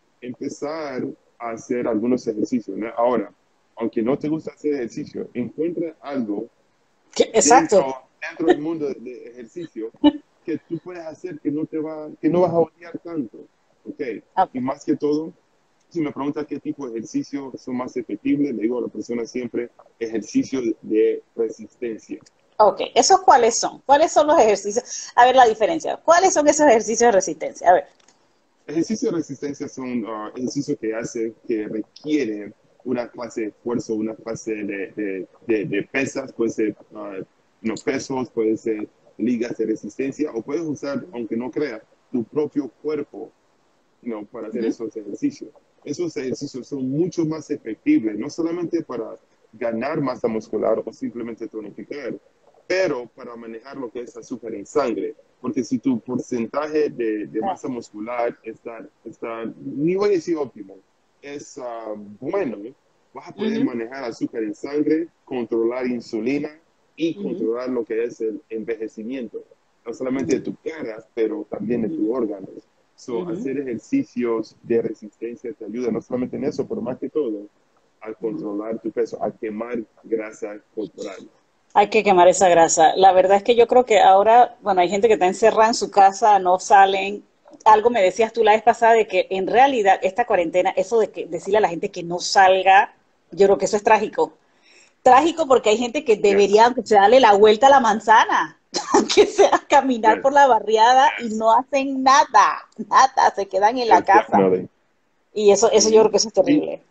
[SPEAKER 2] Empezar a hacer algunos ejercicios, ¿no? Ahora, aunque no te gusta hacer ejercicio, encuentra algo
[SPEAKER 1] Que-
[SPEAKER 2] dentro,
[SPEAKER 1] Exacto.
[SPEAKER 2] dentro del mundo de, de ejercicio que tú puedes hacer que no te va, que no vas a odiar tanto, ¿ok?
[SPEAKER 1] Ok.
[SPEAKER 2] Y más que todo, si me preguntas qué tipo de ejercicios son más efectivos, le digo a la persona siempre ejercicios de resistencia.
[SPEAKER 1] Ok. ¿Esos cuáles son? ¿Cuáles son los ejercicios? A ver la diferencia. ¿Cuáles son esos ejercicios de resistencia? A ver.
[SPEAKER 2] Ejercicios de resistencia son uh, ejercicios que hace, que requieren una clase de esfuerzo, una clase de, de, de, de pesas, puede ser uh, no, pesos, puede ser ligas de resistencia, o puedes usar, aunque no creas, tu propio cuerpo, no, para hacer
[SPEAKER 1] Ujú.
[SPEAKER 2] esos ejercicios. Esos ejercicios son mucho más efectivos, no solamente para ganar masa muscular o simplemente tonificar, pero para manejar lo que es azúcar en sangre. Porque si tu porcentaje de, de
[SPEAKER 1] Ah.
[SPEAKER 2] masa muscular está, está, ni voy a decir óptimo, es uh, bueno, vas a poder
[SPEAKER 1] Ujú.
[SPEAKER 2] manejar azúcar en sangre, controlar insulina y
[SPEAKER 1] Ujú.
[SPEAKER 2] controlar lo que es el envejecimiento, no solamente de
[SPEAKER 1] Ujú.
[SPEAKER 2] tu cara, pero también de tus
[SPEAKER 1] Ujú.
[SPEAKER 2] órganos. So,
[SPEAKER 1] Ujú.
[SPEAKER 2] hacer ejercicios de resistencia te ayuda no solamente en eso, pero más que todo a
[SPEAKER 1] Ujú.
[SPEAKER 2] controlar tu peso, a quemar grasa corporal.
[SPEAKER 1] Hay que quemar esa grasa. La verdad es que yo creo que ahora, bueno, hay gente que está encerrada en su casa, no salen. Algo me decías tú la vez pasada de que en realidad esta cuarentena, eso de que decirle a la gente que no salga, yo creo que eso es trágico. Trágico porque hay gente que debería,
[SPEAKER 2] Yes,
[SPEAKER 1] aunque sea, darle la vuelta a la manzana, aunque sea caminar
[SPEAKER 2] yes,
[SPEAKER 1] por la barriada y
[SPEAKER 2] yes,
[SPEAKER 1] no hacen nada, nada, se quedan en la
[SPEAKER 2] yes,
[SPEAKER 1] casa.
[SPEAKER 2] definitely.
[SPEAKER 1] Y eso, eso yo
[SPEAKER 2] Mm-hmm.
[SPEAKER 1] creo que eso es
[SPEAKER 2] Y
[SPEAKER 1] terrible.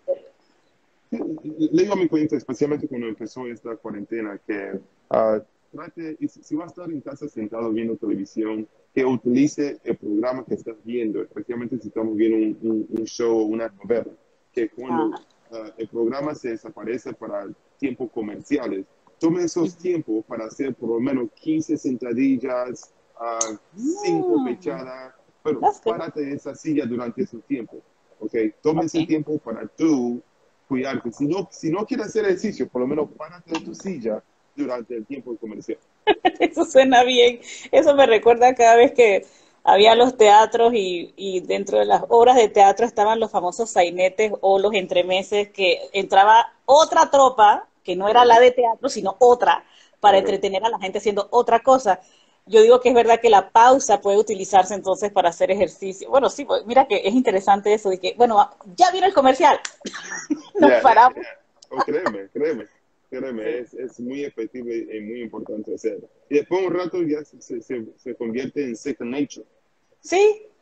[SPEAKER 2] le digo a mi cliente, especialmente cuando empezó esta cuarentena, que uh, trate, y si, si va a estar en casa sentado viendo televisión, que utilice el programa que estás viendo, especialmente si estamos viendo un, un, un show o una novela, que cuando
[SPEAKER 1] Ah.
[SPEAKER 2] uh, el programa se desaparece para tiempos comerciales, tome esos tiempos para hacer por lo menos quince sentadillas, uh, cinco
[SPEAKER 1] Mm,
[SPEAKER 2] pechadas, pero
[SPEAKER 1] that's good.
[SPEAKER 2] párate de esa silla durante esos tiempos. ¿Ok? Tome ese
[SPEAKER 1] Okay.
[SPEAKER 2] tiempo para tú cuidarte. Si no, si no quieres hacer ejercicio, por lo menos párate de tu silla durante el tiempo comercial.
[SPEAKER 1] Eso suena bien. Eso me recuerda cada vez que había los teatros y, y dentro de las obras de teatro estaban los famosos sainetes o los entremeses que entraba otra tropa, que no era la
[SPEAKER 2] Ajá,
[SPEAKER 1] de teatro, sino otra, para
[SPEAKER 2] ajá.
[SPEAKER 1] entretener a la gente haciendo otra cosa. Yo digo que es verdad que la pausa puede utilizarse entonces para hacer ejercicio. Bueno, sí, pues, mira que es interesante eso de que, bueno, ya vino el comercial, nos
[SPEAKER 2] Yeah, yeah,
[SPEAKER 1] paramos.
[SPEAKER 2] yeah. Oh, créeme, créeme, créeme,
[SPEAKER 1] Sí.
[SPEAKER 2] es, es muy efectivo y, y muy importante hacerlo. Y después de un rato ya se, se, se convierte en second nature.
[SPEAKER 1] Sí,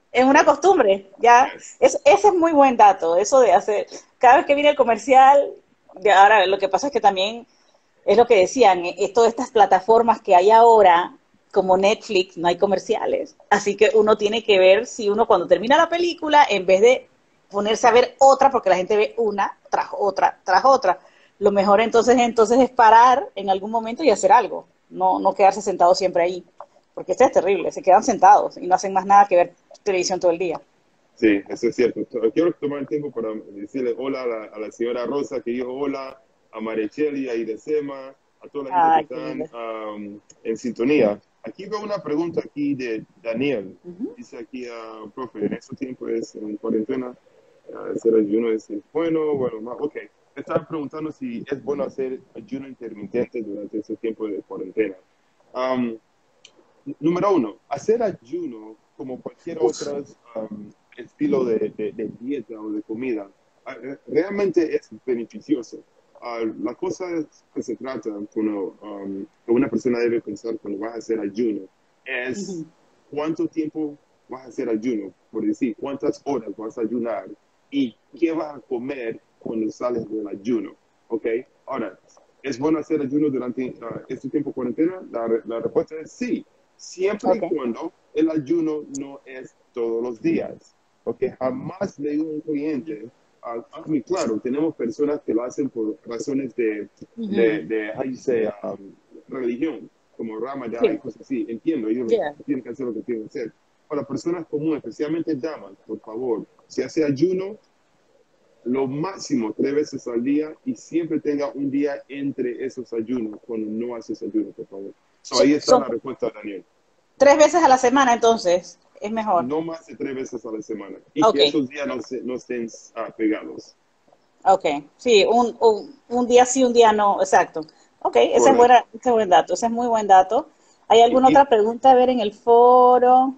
[SPEAKER 1] Es una costumbre, ya.
[SPEAKER 2] Yes.
[SPEAKER 1] Es, ese es muy buen dato, eso de hacer, cada vez que viene el comercial, de ahora lo que pasa es que también es lo que decían, eh, todas estas plataformas que hay ahora, como Netflix, no hay comerciales. Así que uno tiene que ver si uno cuando termina la película, en vez de ponerse a ver otra, porque la gente ve una tras otra, tras otra, lo mejor entonces, entonces es parar en algún momento y hacer algo, no, no quedarse sentado siempre ahí. Porque esto es terrible, se quedan sentados y no hacen más nada que ver televisión todo el día.
[SPEAKER 2] Sí, eso es cierto. To- Quiero tomar el tiempo para decirle hola a la, a la señora Rosa, que dijo hola, a Marecheli, a Idesema, a toda la gente que
[SPEAKER 1] Ay, qué
[SPEAKER 2] están
[SPEAKER 1] lindo.
[SPEAKER 2] um, en sintonía. Aquí veo una pregunta aquí de Daniel.
[SPEAKER 1] Ujú.
[SPEAKER 2] Dice aquí, uh, profe, en estos tiempos es en cuarentena, uh, hacer ayuno es bueno, bueno, ma- ok. Estaba preguntando si es bueno hacer ayuno intermitente durante ese tiempo de cuarentena. Um, Número uno, hacer ayuno como cualquier otro um, estilo de, de, de dieta o de comida ah, eh, realmente es beneficioso. Ah, la cosa es que se trata cuando um, que una persona debe pensar cuando vas a hacer ayuno es
[SPEAKER 1] Ujú.
[SPEAKER 2] cuánto tiempo vas a hacer ayuno, por decir, cuántas horas vas a ayunar y qué vas a comer cuando sales del ayuno, ¿ok? Ahora, ¿es bueno hacer ayuno durante uh, este tiempo de cuarentena? La, la respuesta es sí, siempre y
[SPEAKER 1] Ok.
[SPEAKER 2] cuando el ayuno no es todos los días. Porque jamás le digo a un cliente, a, a mí, claro, tenemos personas que lo hacen por razones de, de,
[SPEAKER 1] Ujú.
[SPEAKER 2] de how you say, um, religión, como Ramadán y
[SPEAKER 1] Sí,
[SPEAKER 2] cosas así. Entiendo, ellos
[SPEAKER 1] yeah.
[SPEAKER 2] tienen que hacer lo que tienen que hacer. Para personas comunes, especialmente damas, por favor, si hace ayuno, lo máximo tres veces al día y siempre tenga un día entre esos ayunos cuando no haces ayuno, por favor. So,
[SPEAKER 1] So-
[SPEAKER 2] ahí está
[SPEAKER 1] son
[SPEAKER 2] la respuesta, Daniel.
[SPEAKER 1] tres veces a la semana, entonces, es mejor.
[SPEAKER 2] No más de tres veces a la semana y
[SPEAKER 1] Ok,
[SPEAKER 2] que esos días no, se, no estén ah, pegados.
[SPEAKER 1] ok. Sí, un, un, un día sí, un día no, exacto. Ok, ese es,
[SPEAKER 2] Correcto.
[SPEAKER 1] buena, ese es buen dato, ese es muy buen dato. ¿Hay
[SPEAKER 2] Y,
[SPEAKER 1] alguna
[SPEAKER 2] y,
[SPEAKER 1] otra pregunta a ver en el foro?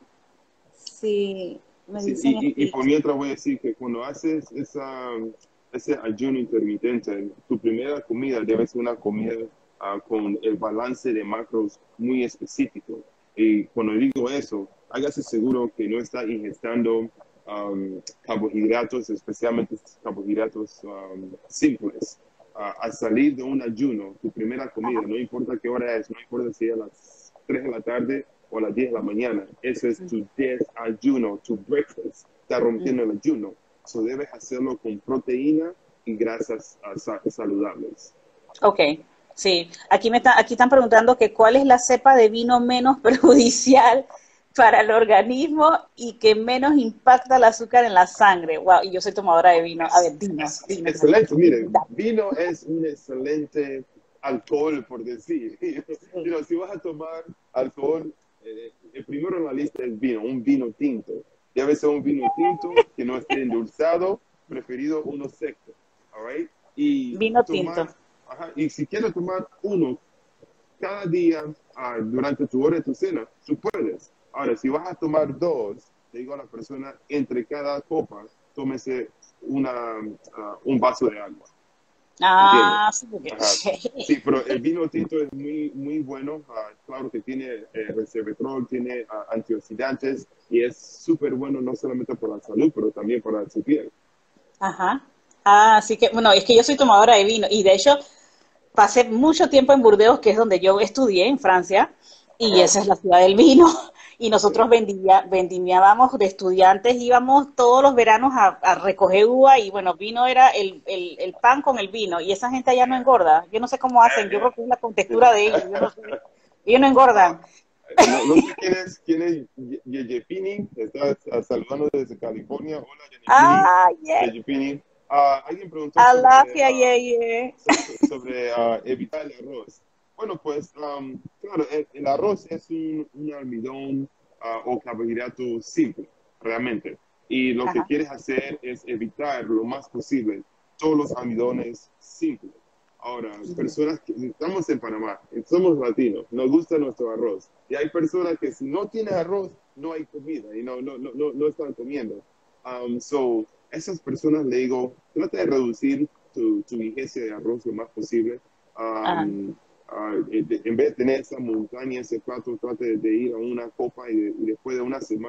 [SPEAKER 1] Sí, me
[SPEAKER 2] sí,
[SPEAKER 1] dicen
[SPEAKER 2] y, y, y
[SPEAKER 1] aquí.
[SPEAKER 2] por mientras voy a decir que cuando haces esa, ese ayuno intermitente, tu primera comida debe ser una comida ah, con el balance de macros muy específico. Y cuando digo eso, hágase seguro que no está ingestando um, carbohidratos, especialmente carbohidratos um, simples. Ah, al salir de un ayuno, tu primera comida,
[SPEAKER 1] Ajá.
[SPEAKER 2] no importa qué hora es, no importa si es a las tres de la tarde o a las diez de la mañana, eso es tu desayuno, tu breakfast, está
[SPEAKER 1] Mm.
[SPEAKER 2] rompiendo el ayuno. So debes hacerlo con proteína y grasas ah, sa- saludables.
[SPEAKER 1] Ok, sí. Aquí me está, aquí están preguntando que cuál es la cepa de vino menos perjudicial para el organismo y que menos impacta el azúcar en la sangre. Wow, y yo soy tomadora de vino. A ver,
[SPEAKER 2] Es,
[SPEAKER 1] dinos,
[SPEAKER 2] es
[SPEAKER 1] dinos,
[SPEAKER 2] excelente, mire,
[SPEAKER 1] dinos.
[SPEAKER 2] vino es un excelente alcohol, por decir. You
[SPEAKER 1] Sí.
[SPEAKER 2] know, si vas a tomar alcohol, eh, el primero en la lista es vino, un vino tinto. Debe ser un vino tinto que no esté endulzado, preferido uno seco, all right? Y
[SPEAKER 1] Vino tinto.
[SPEAKER 2] tomar, ajá, y si quieres tomar uno cada día ah, durante tu hora de tu cena, tú puedes. Ahora, si vas a tomar dos, le digo a la persona, entre cada copa, tómese una, ah, un vaso de agua. ¿Entiendes?
[SPEAKER 1] Ah, sí, porque...
[SPEAKER 2] Ajá. Sí, pero el vino tinto es muy, muy bueno. ah, claro que tiene eh, resveratrol, tiene ah, antioxidantes y es súper bueno no solamente por la salud, pero también para su piel.
[SPEAKER 1] Ajá. Ah, así que, bueno, es que yo soy tomadora de vino y de hecho pasé mucho tiempo en Burdeos, que es donde yo estudié en Francia, y
[SPEAKER 2] Ajá.
[SPEAKER 1] esa es la ciudad del vino. Y
[SPEAKER 2] Sí.
[SPEAKER 1] nosotros vendimia, vendimiábamos de estudiantes, íbamos todos los veranos a, a recoger uva y bueno, vino era el, el, el pan con el vino y esa gente allá no engorda. Yo no sé cómo hacen, yo creo que es la contextura de ellos, yo no sé. Ellos no
[SPEAKER 2] Ah,
[SPEAKER 1] engordan.
[SPEAKER 2] no, no sé quién es, quién es Ye- Yeyepini, está ah, saludando desde California. Hola, Yeyepini.
[SPEAKER 1] Ah, yeah.
[SPEAKER 2] Yeyepini. Ah, alguien preguntó sobre,
[SPEAKER 1] Alafia,
[SPEAKER 2] ah,
[SPEAKER 1] yeah, yeah.
[SPEAKER 2] so- so- sobre ah, evitar el arroz. Bueno, pues, um, claro, el, el arroz es un, un almidón ah, o carbohidrato simple, realmente. Y lo que
[SPEAKER 1] Ajá.
[SPEAKER 2] quieres hacer es evitar lo más posible todos los almidones simples. Ahora, personas que estamos en Panamá, somos latinos, nos gusta nuestro arroz. Y hay personas que si no tienen arroz, no hay comida y no, no, no, no, no están comiendo. Um, so, a esas personas le digo, trata de reducir tu, tu ingesta de arroz lo más posible.
[SPEAKER 1] Ajá.
[SPEAKER 2] Um, uh, de- en vez de tener esa montaña, ese plato, trate de, de ir a una copa y, de- y después de una semana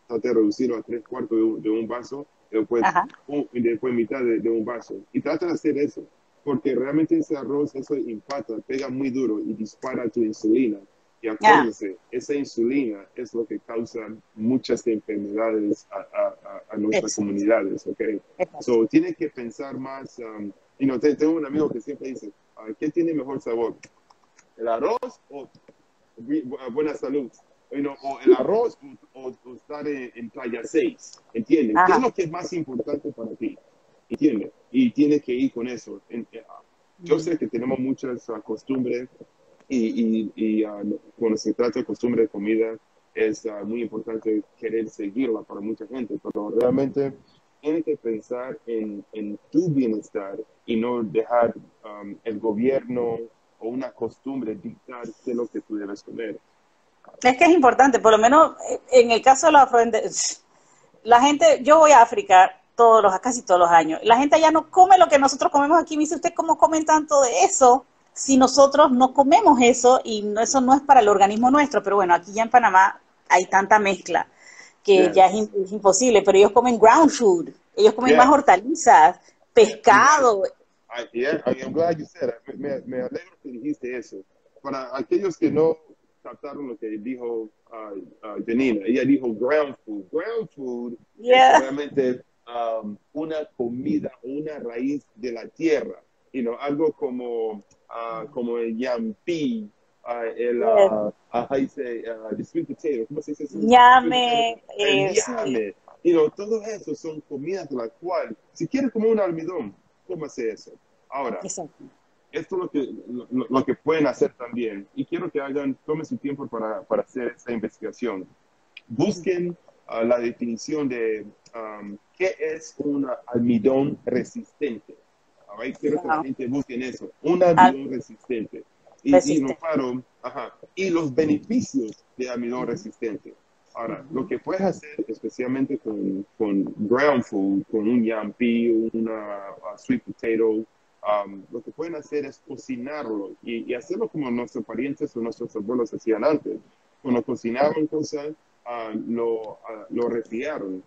[SPEAKER 2] trata de reducirlo a tres cuartos de un, de un vaso, y después,
[SPEAKER 1] Ajá.
[SPEAKER 2] un, y después mitad de, de un vaso. Y trata de hacer eso, porque realmente ese arroz, eso impacta, pega muy duro y dispara tu insulina. Y
[SPEAKER 1] Ah,
[SPEAKER 2] acuérdense, esa insulina es lo que causa muchas enfermedades a, a, a, a nuestras
[SPEAKER 1] exacto,
[SPEAKER 2] comunidades, ¿ok?
[SPEAKER 1] exacto.
[SPEAKER 2] So, tiene que pensar más, um, y no, tengo un amigo que siempre dice, uh, ¿qué tiene mejor sabor? ¿El arroz o buena salud? You know, o el arroz o, o, o estar en, en talla seis, ¿entiendes? ¿Qué es
[SPEAKER 1] Ajá.
[SPEAKER 2] lo que es más importante para ti? ¿Entiendes? Y tienes que ir con eso. En, eh, yo sé que tenemos muchas uh, costumbres y, y, y uh, cuando se trata de costumbre de comida es uh, muy importante querer seguirla para mucha gente, pero realmente tienes que pensar en, en tu bienestar y no dejar um, el gobierno o una costumbre dictar qué es lo que tú debes comer.
[SPEAKER 1] Es que es importante, por lo menos eh, en el caso de los afrodescendientes, la gente, yo voy a África todos los, casi todos los años, la gente allá no come lo que nosotros comemos aquí. Me dice, ¿usted cómo comen tanto de eso si nosotros no comemos eso y no, eso no es para el organismo nuestro? Pero bueno, aquí ya en Panamá hay tanta mezcla que ya es,
[SPEAKER 2] Yes,
[SPEAKER 1] es imposible, pero ellos comen ground food, ellos comen más
[SPEAKER 2] yes.
[SPEAKER 1] hortalizas,
[SPEAKER 2] Igual,
[SPEAKER 1] pescado.
[SPEAKER 2] I, yeah, I am glad you said it. Me, me alegro que dijiste eso. Para aquellos que no captaron lo que dijo uh, uh, Janina, ella dijo ground food. Ground food es
[SPEAKER 1] Yeah,
[SPEAKER 2] realmente um, una comida, una raíz de la tierra. You know, algo como, uh, como el yampi, uh, el,
[SPEAKER 1] yes.
[SPEAKER 2] uh, uh, how you say, uh, the sweet potato, ¿cómo se dice eso? Sweet potato,
[SPEAKER 1] Ñame,
[SPEAKER 2] el
[SPEAKER 1] eh, sí,
[SPEAKER 2] llame. You know, todo eso son comidas de la cual, si quieres comer un almidón, cómase eso. Ahora,
[SPEAKER 1] exacto.
[SPEAKER 2] esto es lo que, lo, lo que pueden hacer también, y quiero que hagan, tomen su tiempo para, para hacer esta investigación. Busquen uh, la definición de um, qué es un almidón resistente. Right? Quiero que la
[SPEAKER 1] Wow.
[SPEAKER 2] gente busque eso, un
[SPEAKER 1] Al
[SPEAKER 2] almidón resistente. Y, y, lo
[SPEAKER 1] resistente.
[SPEAKER 2] paro, ajá, y los beneficios de almidón resistente. Ahora, lo que puedes hacer, especialmente con, con ground food, con un yampi, una uh, sweet potato, um, lo que pueden hacer es cocinarlo y, y hacerlo como nuestros parientes o nuestros abuelos hacían antes. Cuando cocinaban cosas, uh, lo, uh, lo refrigeraron.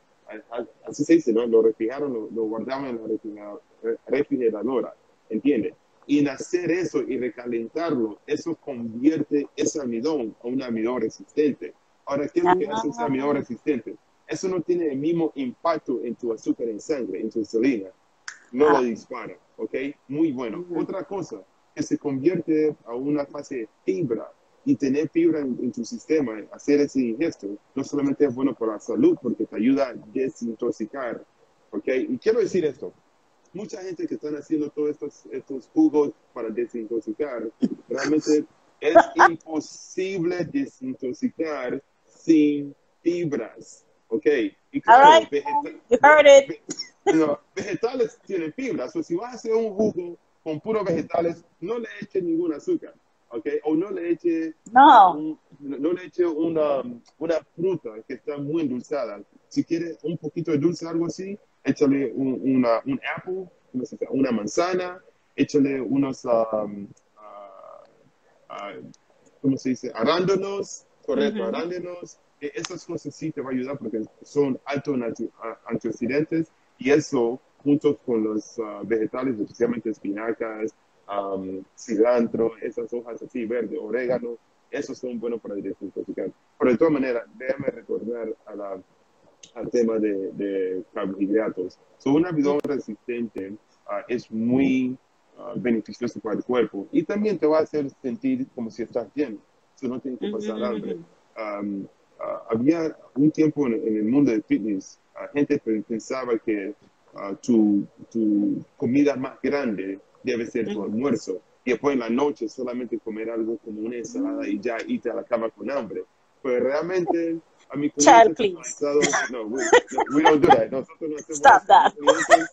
[SPEAKER 2] Así se dice, ¿no? Lo refrigeraron, lo, lo guardaban en la refrigeradora, ¿entiendes? Y en hacer eso y recalentarlo, eso convierte ese almidón a un almidón resistente. Ahora, ¿qué es lo que hace ese
[SPEAKER 1] Ah,
[SPEAKER 2] almidón resistente? Eso no tiene el mismo impacto en tu azúcar en sangre, en tu insulina. No lo
[SPEAKER 1] ah,
[SPEAKER 2] dispara, ¿ok? Muy bueno.
[SPEAKER 1] ujú.
[SPEAKER 2] Otra cosa, que se convierte a una fase de fibra y tener fibra en, en tu sistema, hacer ese ingesto, no solamente es bueno para la salud, porque te ayuda a desintoxicar, ¿ok? Y quiero decir esto, mucha gente que están haciendo todos estos, estos jugos para desintoxicar, realmente es imposible desintoxicar sin fibras, ¿ok? Y
[SPEAKER 1] All
[SPEAKER 2] claro,
[SPEAKER 1] right,
[SPEAKER 2] vegeta
[SPEAKER 1] you
[SPEAKER 2] ve
[SPEAKER 1] heard it.
[SPEAKER 2] ve no, vegetales tienen fibras, o si vas a hacer un jugo con puros vegetales, no le eche ningún azúcar, ¿ok? O no le eche, uh,
[SPEAKER 1] No,
[SPEAKER 2] un, no le eche una, una fruta que está muy endulzada. Si quieres un poquito de dulce, algo así, échale un, una, un apple, una manzana, échale unos, um, uh, uh, ¿cómo se dice? Arándanos, correcto,
[SPEAKER 1] ujú.
[SPEAKER 2] arándanos. E- esas cosas sí te va a ayudar porque son altos en anti- a- antioxidantes y eso, junto con los uh, vegetales, especialmente espinacas, um, cilantro, esas hojas así verdes, orégano, esos son buenos para desintoxicar. Pero de todas maneras, déjame recordar a la, al tema de, de carbohidratos. So, un almidón resistente uh, es muy uh, beneficioso para el cuerpo y también te va a hacer sentir como si estás lleno, so, no tienes que pasar hambre.
[SPEAKER 1] Mm,
[SPEAKER 2] Um, uh, había un tiempo en, en, el mundo del fitness, uh, gente pensaba que uh, tu, tu comida más grande debe ser tu
[SPEAKER 1] ujú.
[SPEAKER 2] almuerzo y después en la noche solamente comer algo como una ensalada y
[SPEAKER 1] Mm.
[SPEAKER 2] ya irte a la cama con hambre. Pero realmente a mi cliente
[SPEAKER 1] Child, please,
[SPEAKER 2] personalizado, no, we, no, we don't do that. Nosotros no hacemos
[SPEAKER 1] stop
[SPEAKER 2] eso. Mis
[SPEAKER 1] that.
[SPEAKER 2] clientes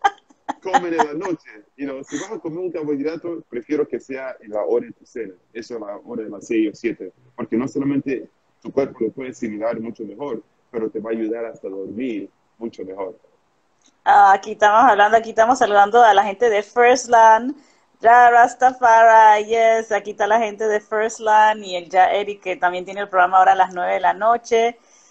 [SPEAKER 2] comen en la noche. You know, si vas a comer un carbohidrato, prefiero que sea en la hora de tu cena. Eso es la hora de las seis o siete. Porque no solamente tu cuerpo lo puede asimilar mucho mejor, pero te va a ayudar hasta dormir mucho mejor.
[SPEAKER 1] Ah, aquí estamos hablando, aquí estamos saludando a la gente de First Land, ya Rastafari, yes, aquí está la gente de First Land y el ya Eric que también tiene el programa ahora a las nueve de la noche.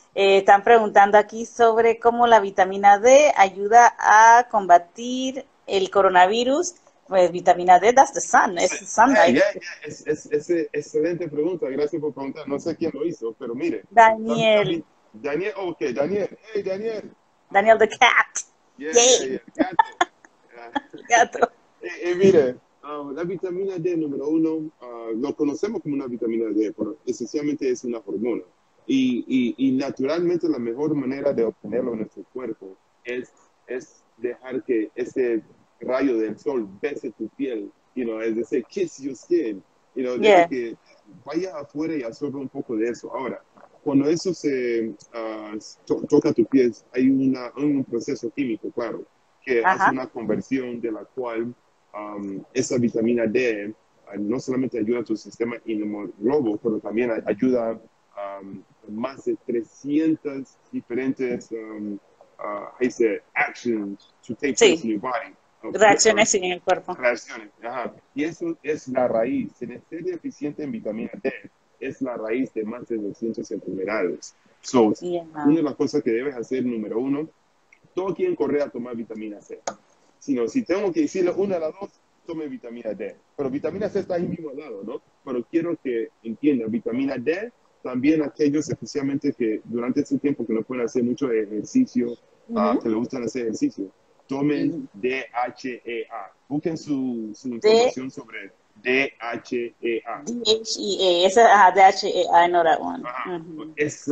[SPEAKER 1] Eh, están preguntando aquí sobre cómo la vitamina D ayuda a combatir el coronavirus. Pues vitamina D, that's the sun, es
[SPEAKER 2] Yeah,
[SPEAKER 1] sunlight.
[SPEAKER 2] yeah, yeah. Es, es, es, excelente pregunta, gracias por preguntar. No sé quién lo hizo, pero mire, la
[SPEAKER 1] Daniel,
[SPEAKER 2] vitamina, Daniel, ok, Daniel, hey Daniel,
[SPEAKER 1] Daniel the cat.
[SPEAKER 2] yeah, yeah,
[SPEAKER 1] Yay,
[SPEAKER 2] yeah, gato. Ah,
[SPEAKER 1] gato.
[SPEAKER 2] eh, eh, mire, ah, la vitamina D número uno, ah, lo conocemos como una vitamina D, pero esencialmente es una hormona. Y, y, y naturalmente la mejor manera de obtenerlo en nuestro cuerpo es, es dejar que ese rayo del sol bese tu piel, you know, es decir, kiss your skin, you know, deja
[SPEAKER 1] Yeah.
[SPEAKER 2] que vaya afuera y absorba un poco de eso. Ahora, cuando eso se ah, to- toca tu piel, hay una, un proceso químico, claro, que hace
[SPEAKER 1] Ajá.
[SPEAKER 2] una conversión de la cual um, esa vitamina D uh, no solamente ayuda a tu sistema inmunológico, pero también a- ayuda a um, más de trescientas diferentes um, uh, how you say, actions to take place in
[SPEAKER 1] Sí,
[SPEAKER 2] your body. Uh,
[SPEAKER 1] reacciones sí en el cuerpo.
[SPEAKER 2] reacciones. Ajá. Y eso es la raíz. Tener ser deficiente en vitamina D es la raíz de más de doscientas enfermedades. So,
[SPEAKER 1] Yeah.
[SPEAKER 2] una de las cosas que debes hacer, número uno, todos quieren correr a tomar vitamina C. Sino, si tengo que decirle una a las dos, tome vitamina D. Pero vitamina C está ahí mismo al lado, ¿no? Pero quiero que entiendan, vitamina D, también aquellos especialmente que durante este tiempo que no pueden hacer mucho ejercicio, uh,
[SPEAKER 1] Ujú.
[SPEAKER 2] que les gustan hacer ejercicio, tomen
[SPEAKER 1] Ujú.
[SPEAKER 2] D H E A. Busquen su, su
[SPEAKER 1] D,
[SPEAKER 2] información sobre D H E A.
[SPEAKER 1] D H E A, ese, ajá, D H E A, I know that one.
[SPEAKER 2] Ajá.
[SPEAKER 1] Ujú.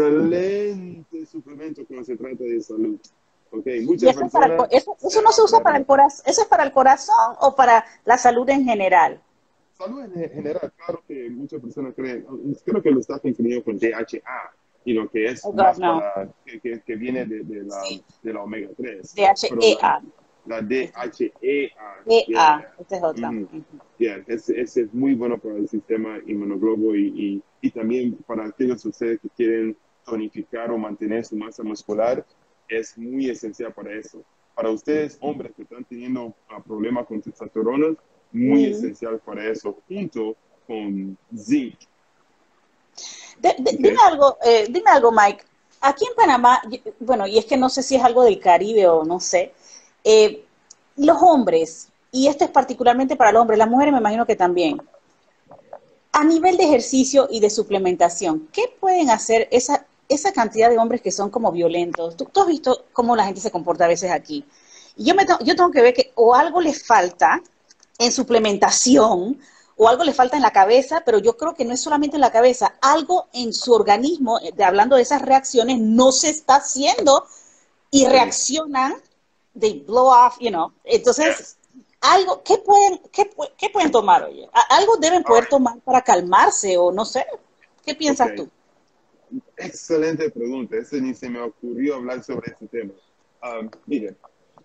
[SPEAKER 2] Excelente suplemento cuando se trata de salud. Ok,
[SPEAKER 1] Y
[SPEAKER 2] muchas
[SPEAKER 1] eso, es para el, co-
[SPEAKER 2] personas
[SPEAKER 1] eso,
[SPEAKER 2] se
[SPEAKER 1] eso no se usa para el
[SPEAKER 2] aferran.
[SPEAKER 1] corazón, ¿eso es para el corazón o para la salud en general?
[SPEAKER 2] Salud en general, claro que muchas personas creen, creo que lo está confundiendo con D H A, y lo que es
[SPEAKER 1] Oh, God,
[SPEAKER 2] más
[SPEAKER 1] no.
[SPEAKER 2] para, que, que, que viene de, de, la,
[SPEAKER 1] Sí,
[SPEAKER 2] de la omega tres, pero la,
[SPEAKER 1] D H E A.
[SPEAKER 2] la
[SPEAKER 1] Este es
[SPEAKER 2] D H E A,
[SPEAKER 1] E A,
[SPEAKER 2] yeah,
[SPEAKER 1] esta es otra.
[SPEAKER 2] mm,
[SPEAKER 1] Ujú.
[SPEAKER 2] yeah, ese, ese es muy bueno para el sistema inmunoglobo y, y, y también para aquellos de ustedes que quieren tonificar o mantener su masa muscular, es muy esencial para eso. Para ustedes, hombres que están teniendo uh, problemas con testosterona, muy
[SPEAKER 1] Mm.
[SPEAKER 2] esencial para eso, junto con zinc.
[SPEAKER 1] De- de- dime
[SPEAKER 2] Okay.
[SPEAKER 1] algo, eh, dime algo, Mike. Aquí en Panamá, y- bueno, y es que no sé si es algo del Caribe o no sé, eh, los hombres, y esto es particularmente para los hombres, las mujeres me imagino que también, a nivel de ejercicio y de suplementación, ¿qué pueden hacer esa, esa cantidad de hombres que son como violentos? Tú, tú has visto cómo la gente se comporta a veces aquí. Y yo, me, yo tengo que ver que o algo les falta en suplementación o algo les falta en la cabeza, pero yo creo que no es solamente en la cabeza, algo en su organismo, de, hablando de esas reacciones, no se está haciendo y
[SPEAKER 2] Sí.
[SPEAKER 1] reaccionan, they blow off, you know. Entonces,
[SPEAKER 2] Yes.
[SPEAKER 1] algo, ¿qué pueden, qué, qué pueden tomar, oye? Algo deben
[SPEAKER 2] All
[SPEAKER 1] poder
[SPEAKER 2] right.
[SPEAKER 1] tomar para calmarse o no sé. ¿Qué piensas
[SPEAKER 2] Okay.
[SPEAKER 1] tú?
[SPEAKER 2] Excelente pregunta. Ese ni se me ocurrió hablar sobre este tema. Um, miren,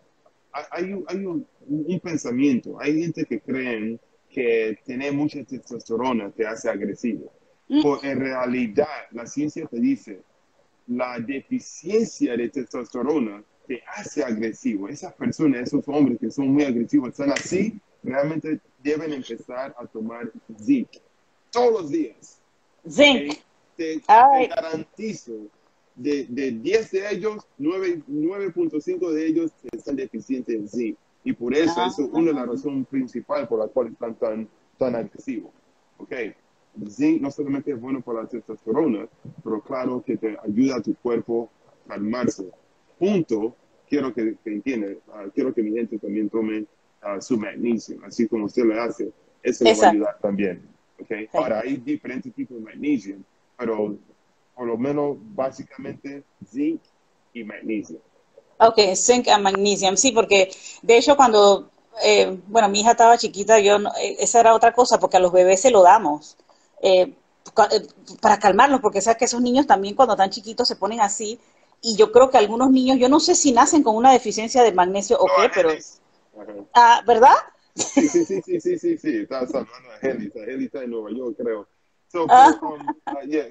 [SPEAKER 2] hay, un, hay un, un, pensamiento. Hay gente que creen que tener mucha testosterona te hace agresivo.
[SPEAKER 1] Mm,
[SPEAKER 2] Pero en realidad, la ciencia te dice, la deficiencia de testosterona te hace agresivo. Esas personas, esos hombres que son muy agresivos, están así, realmente deben empezar a tomar zinc todos los días.
[SPEAKER 1] zinc.
[SPEAKER 2] ¿Okay? Te,
[SPEAKER 1] All
[SPEAKER 2] te
[SPEAKER 1] right.
[SPEAKER 2] garantizo, de, de diez de ellos, nueve punto cinco de ellos están deficientes en zinc. Y por eso,
[SPEAKER 1] Ah,
[SPEAKER 2] eso es una de las razones principales por la cual están tan, tan agresivos. ¿Okay? Zinc no solamente es bueno para la testosterona, pero claro que te ayuda a tu cuerpo a calmarse. Punto, quiero que, que entiendan, uh, quiero que mi gente también tome uh, su magnesio, así como usted le hace, eso le va a
[SPEAKER 1] exacto.
[SPEAKER 2] ayudar también. ¿Okay?
[SPEAKER 1] Sí.
[SPEAKER 2] Ahora, hay diferentes tipos de magnesio, pero por lo menos básicamente zinc y magnesio.
[SPEAKER 1] Ok, zinc and magnesium, sí, porque de hecho cuando, eh, bueno, mi hija estaba chiquita, yo no- eh, esa era otra cosa, porque a los bebés se lo damos eh, ca- eh, para calmarlos, porque sabes que esos niños también cuando están chiquitos se ponen así, y yo creo que algunos niños, yo no sé si nacen con una deficiencia de magnesio o
[SPEAKER 2] No,
[SPEAKER 1] qué, pero,
[SPEAKER 2] Agelis. Ajá.
[SPEAKER 1] ah, ¿verdad?
[SPEAKER 2] Sí, sí, sí, sí, sí, sí, sí. Estás hablando de Agelis. Agelis está en Nueva York, creo. So,
[SPEAKER 1] Ah,
[SPEAKER 2] pero, um, uh, yeah,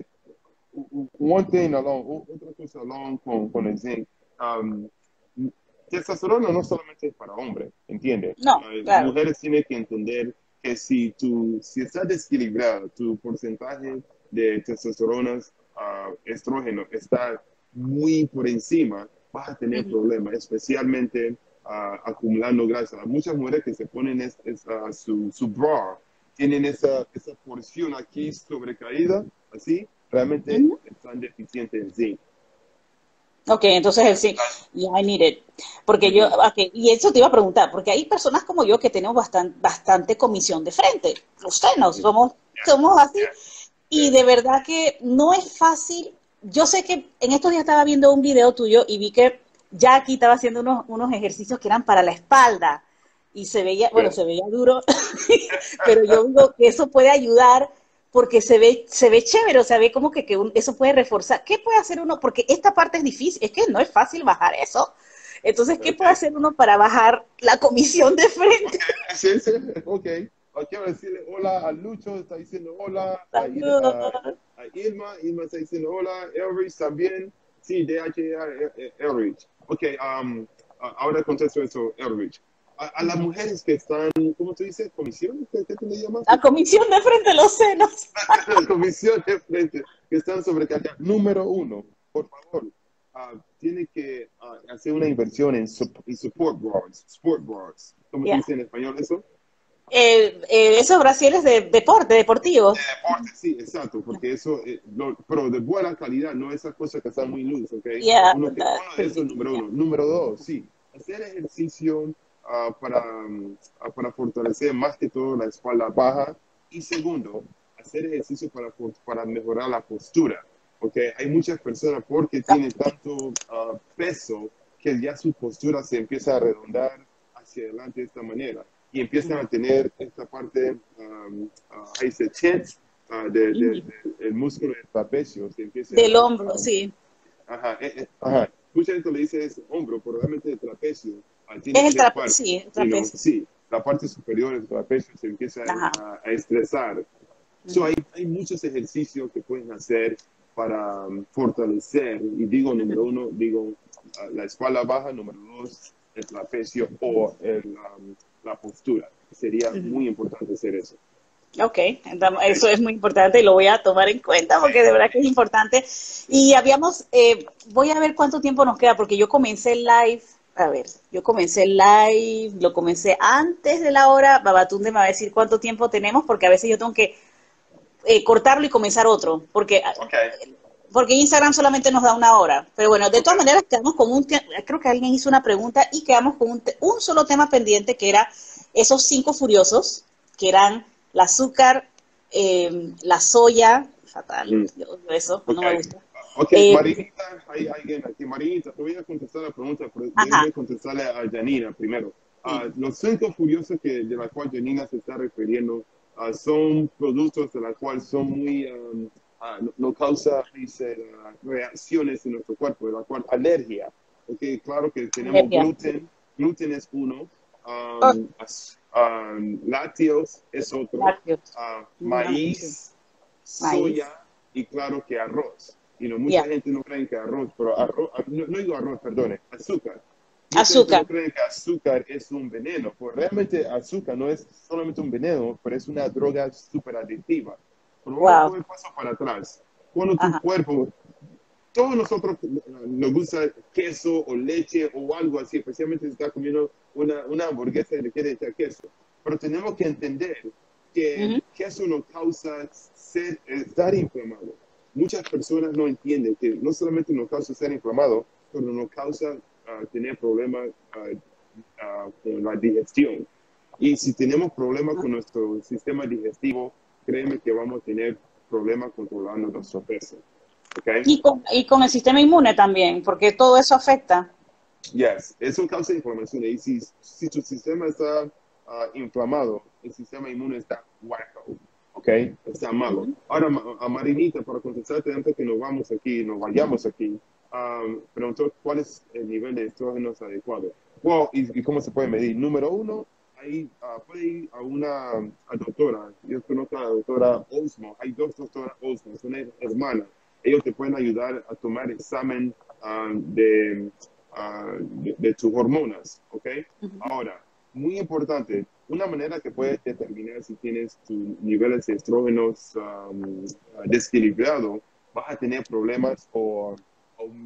[SPEAKER 2] one thing alone, otra cosa alone con, con el zinc. Um, testosterona no solamente es para hombres, ¿entiendes?
[SPEAKER 1] no,
[SPEAKER 2] Uh,
[SPEAKER 1] claro.
[SPEAKER 2] mujeres tienen que entender que si tu, si está desequilibrado, tu porcentaje de testosterona, uh, estrógeno, está muy por encima, vas a tener
[SPEAKER 1] Ujú.
[SPEAKER 2] problemas, especialmente uh, acumulando grasa. Muchas mujeres que se ponen es, es, uh, su, su bra, tienen esa, esa porción aquí sobrecaída, así, realmente
[SPEAKER 1] Ujú.
[SPEAKER 2] están deficientes en zinc.
[SPEAKER 1] Ok, entonces el sí, yeah, I need it. Porque yo,
[SPEAKER 2] Ujú.
[SPEAKER 1] ok, y eso te iba a preguntar, porque hay personas como yo que tenemos bastante, bastante comisión de frente. Usted no,
[SPEAKER 2] Ujú.
[SPEAKER 1] somos,
[SPEAKER 2] Yes,
[SPEAKER 1] somos así.
[SPEAKER 2] yes,
[SPEAKER 1] Y de
[SPEAKER 2] yes.
[SPEAKER 1] verdad que no es fácil. Yo sé que en estos días estaba viendo un video tuyo y vi que Jackie estaba haciendo unos, unos ejercicios que eran para la espalda. Y se veía, bueno,
[SPEAKER 2] Good.
[SPEAKER 1] se veía duro, pero yo digo que eso puede ayudar porque se ve, se ve chévere, o sea, ve como que, que un- eso puede reforzar. ¿Qué puede hacer uno? Porque esta parte es difícil, es que no es fácil bajar eso. Entonces, ¿qué puede
[SPEAKER 2] Okay.
[SPEAKER 1] hacer uno para bajar la comisión de frente?
[SPEAKER 2] Sí, sí, ok. Ah, quiero decirle hola a Lucho, está diciendo hola, a, Ir- a-
[SPEAKER 1] Saludos.
[SPEAKER 2] a Irma, Irma está diciendo hola, Elrich también, sí, D H A Elrich. Ok, um, a- ahora contesto eso, Elrich. A, a las mujeres que están, ¿cómo tú dices? ¿Comisión? ¿Qué, qué tú le
[SPEAKER 1] La
[SPEAKER 2] llamaste?
[SPEAKER 1] comisión de frente, los senos.
[SPEAKER 2] Comisión de frente, que están sobrecargadas. Número uno, por favor, ah, tiene que ah, hacer una inversión en, sup- en support bras, support bras. ¿Cómo se
[SPEAKER 1] Ya.
[SPEAKER 2] dice en español eso?
[SPEAKER 1] Eh, eh, esos brasieres de deporte, deportivos.
[SPEAKER 2] Deporte, sí, exacto, porque eso, eh, lo- pero de buena calidad, no esas cosas que están muy loose, ¿ok?
[SPEAKER 1] Yeah,
[SPEAKER 2] Uno, que,
[SPEAKER 1] that's
[SPEAKER 2] uno de esos,
[SPEAKER 1] pretty,
[SPEAKER 2] número
[SPEAKER 1] yeah.
[SPEAKER 2] uno. Número dos, sí, hacer ejercicio ah, para, mm, ah, para fortalecer más que todo la espalda baja. Y segundo, hacer ejercicio para, for- para mejorar la postura, ¿ok? Hay muchas personas porque tienen tanto ah, peso que ya su postura se empieza a redondar hacia adelante de esta manera y empiezan a tener esta parte, um, uh, ahí se tense, uh, de, de, de, el músculo del trapecio, se empieza
[SPEAKER 1] Del
[SPEAKER 2] a,
[SPEAKER 1] hombro,
[SPEAKER 2] um,
[SPEAKER 1] sí.
[SPEAKER 2] ajá, eh, eh, ajá, mucha gente le dice es hombro, pero realmente el trapecio uh, tiene
[SPEAKER 1] Es el
[SPEAKER 2] tres
[SPEAKER 1] trapecio,
[SPEAKER 2] partes,
[SPEAKER 1] sí, el
[SPEAKER 2] you know,
[SPEAKER 1] trapecio.
[SPEAKER 2] sí, la parte superior del trapecio se empieza
[SPEAKER 1] Ajá.
[SPEAKER 2] a, a estresar. So,
[SPEAKER 1] Ujú,
[SPEAKER 2] hay, hay muchos ejercicios que pueden hacer para um, fortalecer, y digo número
[SPEAKER 1] ujú,
[SPEAKER 2] uno, digo uh, la espalda baja, número dos, el trapecio o el, um, la postura. Sería
[SPEAKER 1] ujú.
[SPEAKER 2] muy importante hacer eso.
[SPEAKER 1] Ok, entonces,
[SPEAKER 2] Okay.
[SPEAKER 1] eso es muy importante y lo voy a tomar en cuenta porque de verdad que es importante. Y habíamos, eh, voy a ver cuánto tiempo nos queda porque yo comencé el live, a ver, yo comencé el live, lo comencé antes de la hora, Babatunde me va a decir cuánto tiempo tenemos porque a veces yo tengo que eh, cortarlo y comenzar otro, porque
[SPEAKER 2] Okay.
[SPEAKER 1] porque Instagram solamente nos da una hora. Pero bueno, de todas
[SPEAKER 2] Okay.
[SPEAKER 1] maneras quedamos con un, creo que alguien hizo una pregunta y quedamos con un, un solo tema pendiente que era esos cinco furiosos, que eran el azúcar, eh, la soya, fatal,
[SPEAKER 2] Mm.
[SPEAKER 1] yo odio eso, no me
[SPEAKER 2] Okay.
[SPEAKER 1] gusta.
[SPEAKER 2] Ok,
[SPEAKER 1] Eh,
[SPEAKER 2] Marinita, hay alguien aquí. Marinita, te voy a contestar la pregunta, pero
[SPEAKER 1] ajá,
[SPEAKER 2] déjeme contestarle a Janina primero. Ah,
[SPEAKER 1] sí,
[SPEAKER 2] los cinco furiosos que, de la cual Janina se está refiriendo ah, son productos de la cual son muy, um, ah, no, no causa, dice, ah, reacciones en nuestro cuerpo, de la cual alergia. Ok, claro que tenemos
[SPEAKER 1] alergia.
[SPEAKER 2] gluten, gluten es uno,
[SPEAKER 1] Oh,
[SPEAKER 2] um, as- um, lácteos es otro,
[SPEAKER 1] lácteos.
[SPEAKER 2] ah,
[SPEAKER 1] No, sí.
[SPEAKER 2] maíz, soya
[SPEAKER 1] Maíz.
[SPEAKER 2] y claro que arroz. Y no, mucha
[SPEAKER 1] Ya.
[SPEAKER 2] gente no cree que arroz, pero arroz, no, no digo arroz, perdone, azúcar. Mucha gente no
[SPEAKER 1] Azúcar.
[SPEAKER 2] cree que azúcar es un veneno, pues realmente azúcar no es solamente un veneno, pero es una droga súper adictiva. Pero vamos a
[SPEAKER 1] Wow.
[SPEAKER 2] coger paso para atrás. Cuando tu
[SPEAKER 1] Ajá.
[SPEAKER 2] cuerpo, todos nosotros nos gusta queso o leche o algo así, especialmente si está comiendo una, una hamburguesa y le quiere echar queso. Pero tenemos que entender que
[SPEAKER 1] Ujú.
[SPEAKER 2] el queso nos causa ser, estar inflamado. Muchas personas no entienden que no solamente nos causa ser inflamado, pero nos causa uh, tener problemas uh, uh, con la digestión. Y si tenemos problemas con nuestro sistema digestivo, créeme que vamos a tener problemas controlando nuestro peso. ¿Okay?
[SPEAKER 1] Y con, y con el sistema inmune también, porque todo eso afecta.
[SPEAKER 2] Yes, eso causa inflamación. Y si, si tu sistema está uh, inflamado, el sistema inmune está hueco, ¿ok? Está malo.
[SPEAKER 1] Ujú.
[SPEAKER 2] Ahora, a Marinita, para contestarte antes que nos vamos aquí, nos vayamos aquí, um, preguntó cuál es el nivel de estrógenos adecuado. Well, y, y cómo se puede medir. Número uno, ahí uh, puede ir a una a doctora. Yo conozco a la doctora Osmo. Hay dos doctoras Osmo, son hermanas. Ellos te pueden ayudar a tomar examen uh, de uh, de, de, tus hormonas, ¿ok?
[SPEAKER 1] Ujú.
[SPEAKER 2] Ahora, muy importante, una manera que puedes determinar si tienes tus niveles de estrógenos um, desequilibrados, vas a tener problemas o, o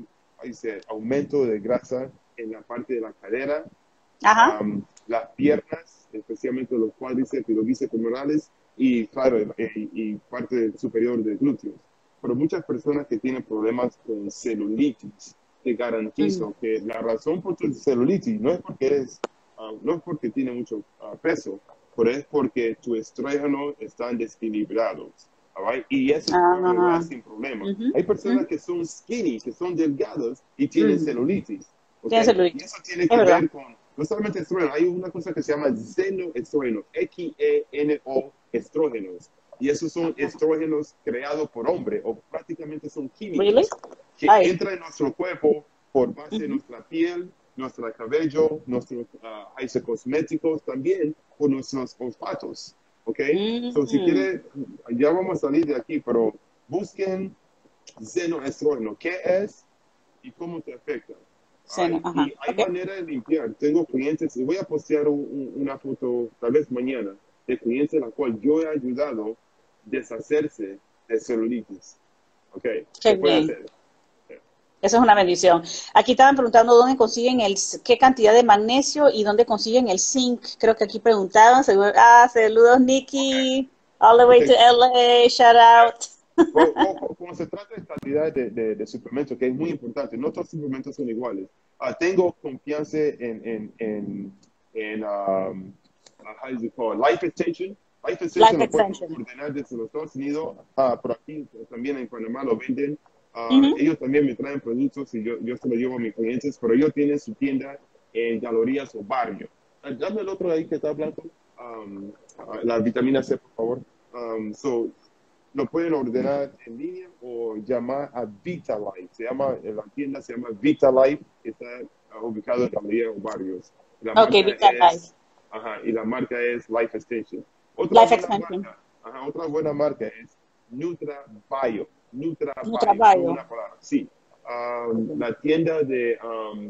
[SPEAKER 2] dice, aumento de grasa en la parte de la cadera,
[SPEAKER 1] Ajá.
[SPEAKER 2] um, las piernas, especialmente los cuádriceps y los bíceps femorales, y claro, y, y parte superior de glúteos. Pero muchas personas que tienen problemas con celulitis, te
[SPEAKER 1] Mm.
[SPEAKER 2] garantizo que la razón por tu celulitis no es porque eres, uh, no es porque tiene mucho uh, peso, pero es porque tu estrógeno están desequilibrados. Right? Y eso se puede arreglar
[SPEAKER 1] Ah,
[SPEAKER 2] sin problema.
[SPEAKER 1] ujú,
[SPEAKER 2] Hay personas
[SPEAKER 1] ujú,
[SPEAKER 2] que son skinny, que son delgadas y tienen
[SPEAKER 1] mm.
[SPEAKER 2] celulitis. ¿Ok?
[SPEAKER 1] Tiene
[SPEAKER 2] Y
[SPEAKER 1] celulitis.
[SPEAKER 2] eso tiene
[SPEAKER 1] Es
[SPEAKER 2] que
[SPEAKER 1] verdad.
[SPEAKER 2] ver con, no solamente estrógeno, hay una cosa que se llama xenoestrógeno, X E N O estrógenos. Y esos son estrógenos creados por hombre, o prácticamente son
[SPEAKER 1] Really?
[SPEAKER 2] químicos que
[SPEAKER 1] Ay.
[SPEAKER 2] entran en nuestro cuerpo por base de
[SPEAKER 1] Ujú.
[SPEAKER 2] nuestra piel, nuestro cabello, nuestros uh, cosméticos, también por nuestros olfatos. ¿Ok? So, si
[SPEAKER 1] Mm.
[SPEAKER 2] quiere, ya vamos a salir de aquí, pero busquen xenoestrógeno, qué es y cómo te afecta.
[SPEAKER 1] Seno,
[SPEAKER 2] Ay,
[SPEAKER 1] ajá.
[SPEAKER 2] y hay
[SPEAKER 1] Ok.
[SPEAKER 2] manera de limpiar. Tengo clientes, y voy a postear un- un- una foto, tal vez mañana, de clientes a la cual yo he ayudado a deshacerse de celulitis. ¿Ok?
[SPEAKER 1] Qué
[SPEAKER 2] Se puede
[SPEAKER 1] bien.
[SPEAKER 2] hacer.
[SPEAKER 1] Eso es una bendición. Aquí estaban preguntando dónde consiguen el, qué cantidad de magnesio y dónde consiguen el zinc. Creo que aquí preguntaban. Seguro- ah, saludos, Nikki. All the
[SPEAKER 2] Ok.
[SPEAKER 1] way to L A. Shout out.
[SPEAKER 2] Bueno, bueno, cuando se trata de calidad de, de, de suplementos, que es muy importante, no todos los suplementos son iguales. Uh, tengo confianza en, en, en, en um, uh, how is it called? Life Extension. Life Extension
[SPEAKER 1] Life
[SPEAKER 2] lo pueden
[SPEAKER 1] extension.
[SPEAKER 2] ordenar desde los Estados Unidos, uh, por aquí también en Panamá lo venden. Uh,
[SPEAKER 1] Ujú.
[SPEAKER 2] ellos también me traen productos y yo, yo se los llevo a mis clientes, pero ellos tienen su tienda en Galerías o Barrio. Uh, dame el otro ahí que está hablando, um, uh, la vitamina C, por favor. Um, so, lo pueden ordenar en línea o llamar a Vitalife. Se llama, la tienda se llama Vitalife, está ubicado en Galería o Barrios. La
[SPEAKER 1] Ok,
[SPEAKER 2] marca
[SPEAKER 1] Vital Life.
[SPEAKER 2] es, ajá, y la marca es Life Extension. Otra
[SPEAKER 1] Life
[SPEAKER 2] buena
[SPEAKER 1] extension.
[SPEAKER 2] marca, ajá, otra buena marca es Nutra Bio. Nutra
[SPEAKER 1] No
[SPEAKER 2] Bio, solo
[SPEAKER 1] trabajo.
[SPEAKER 2] una palabra, sí. Um, la tienda de, um,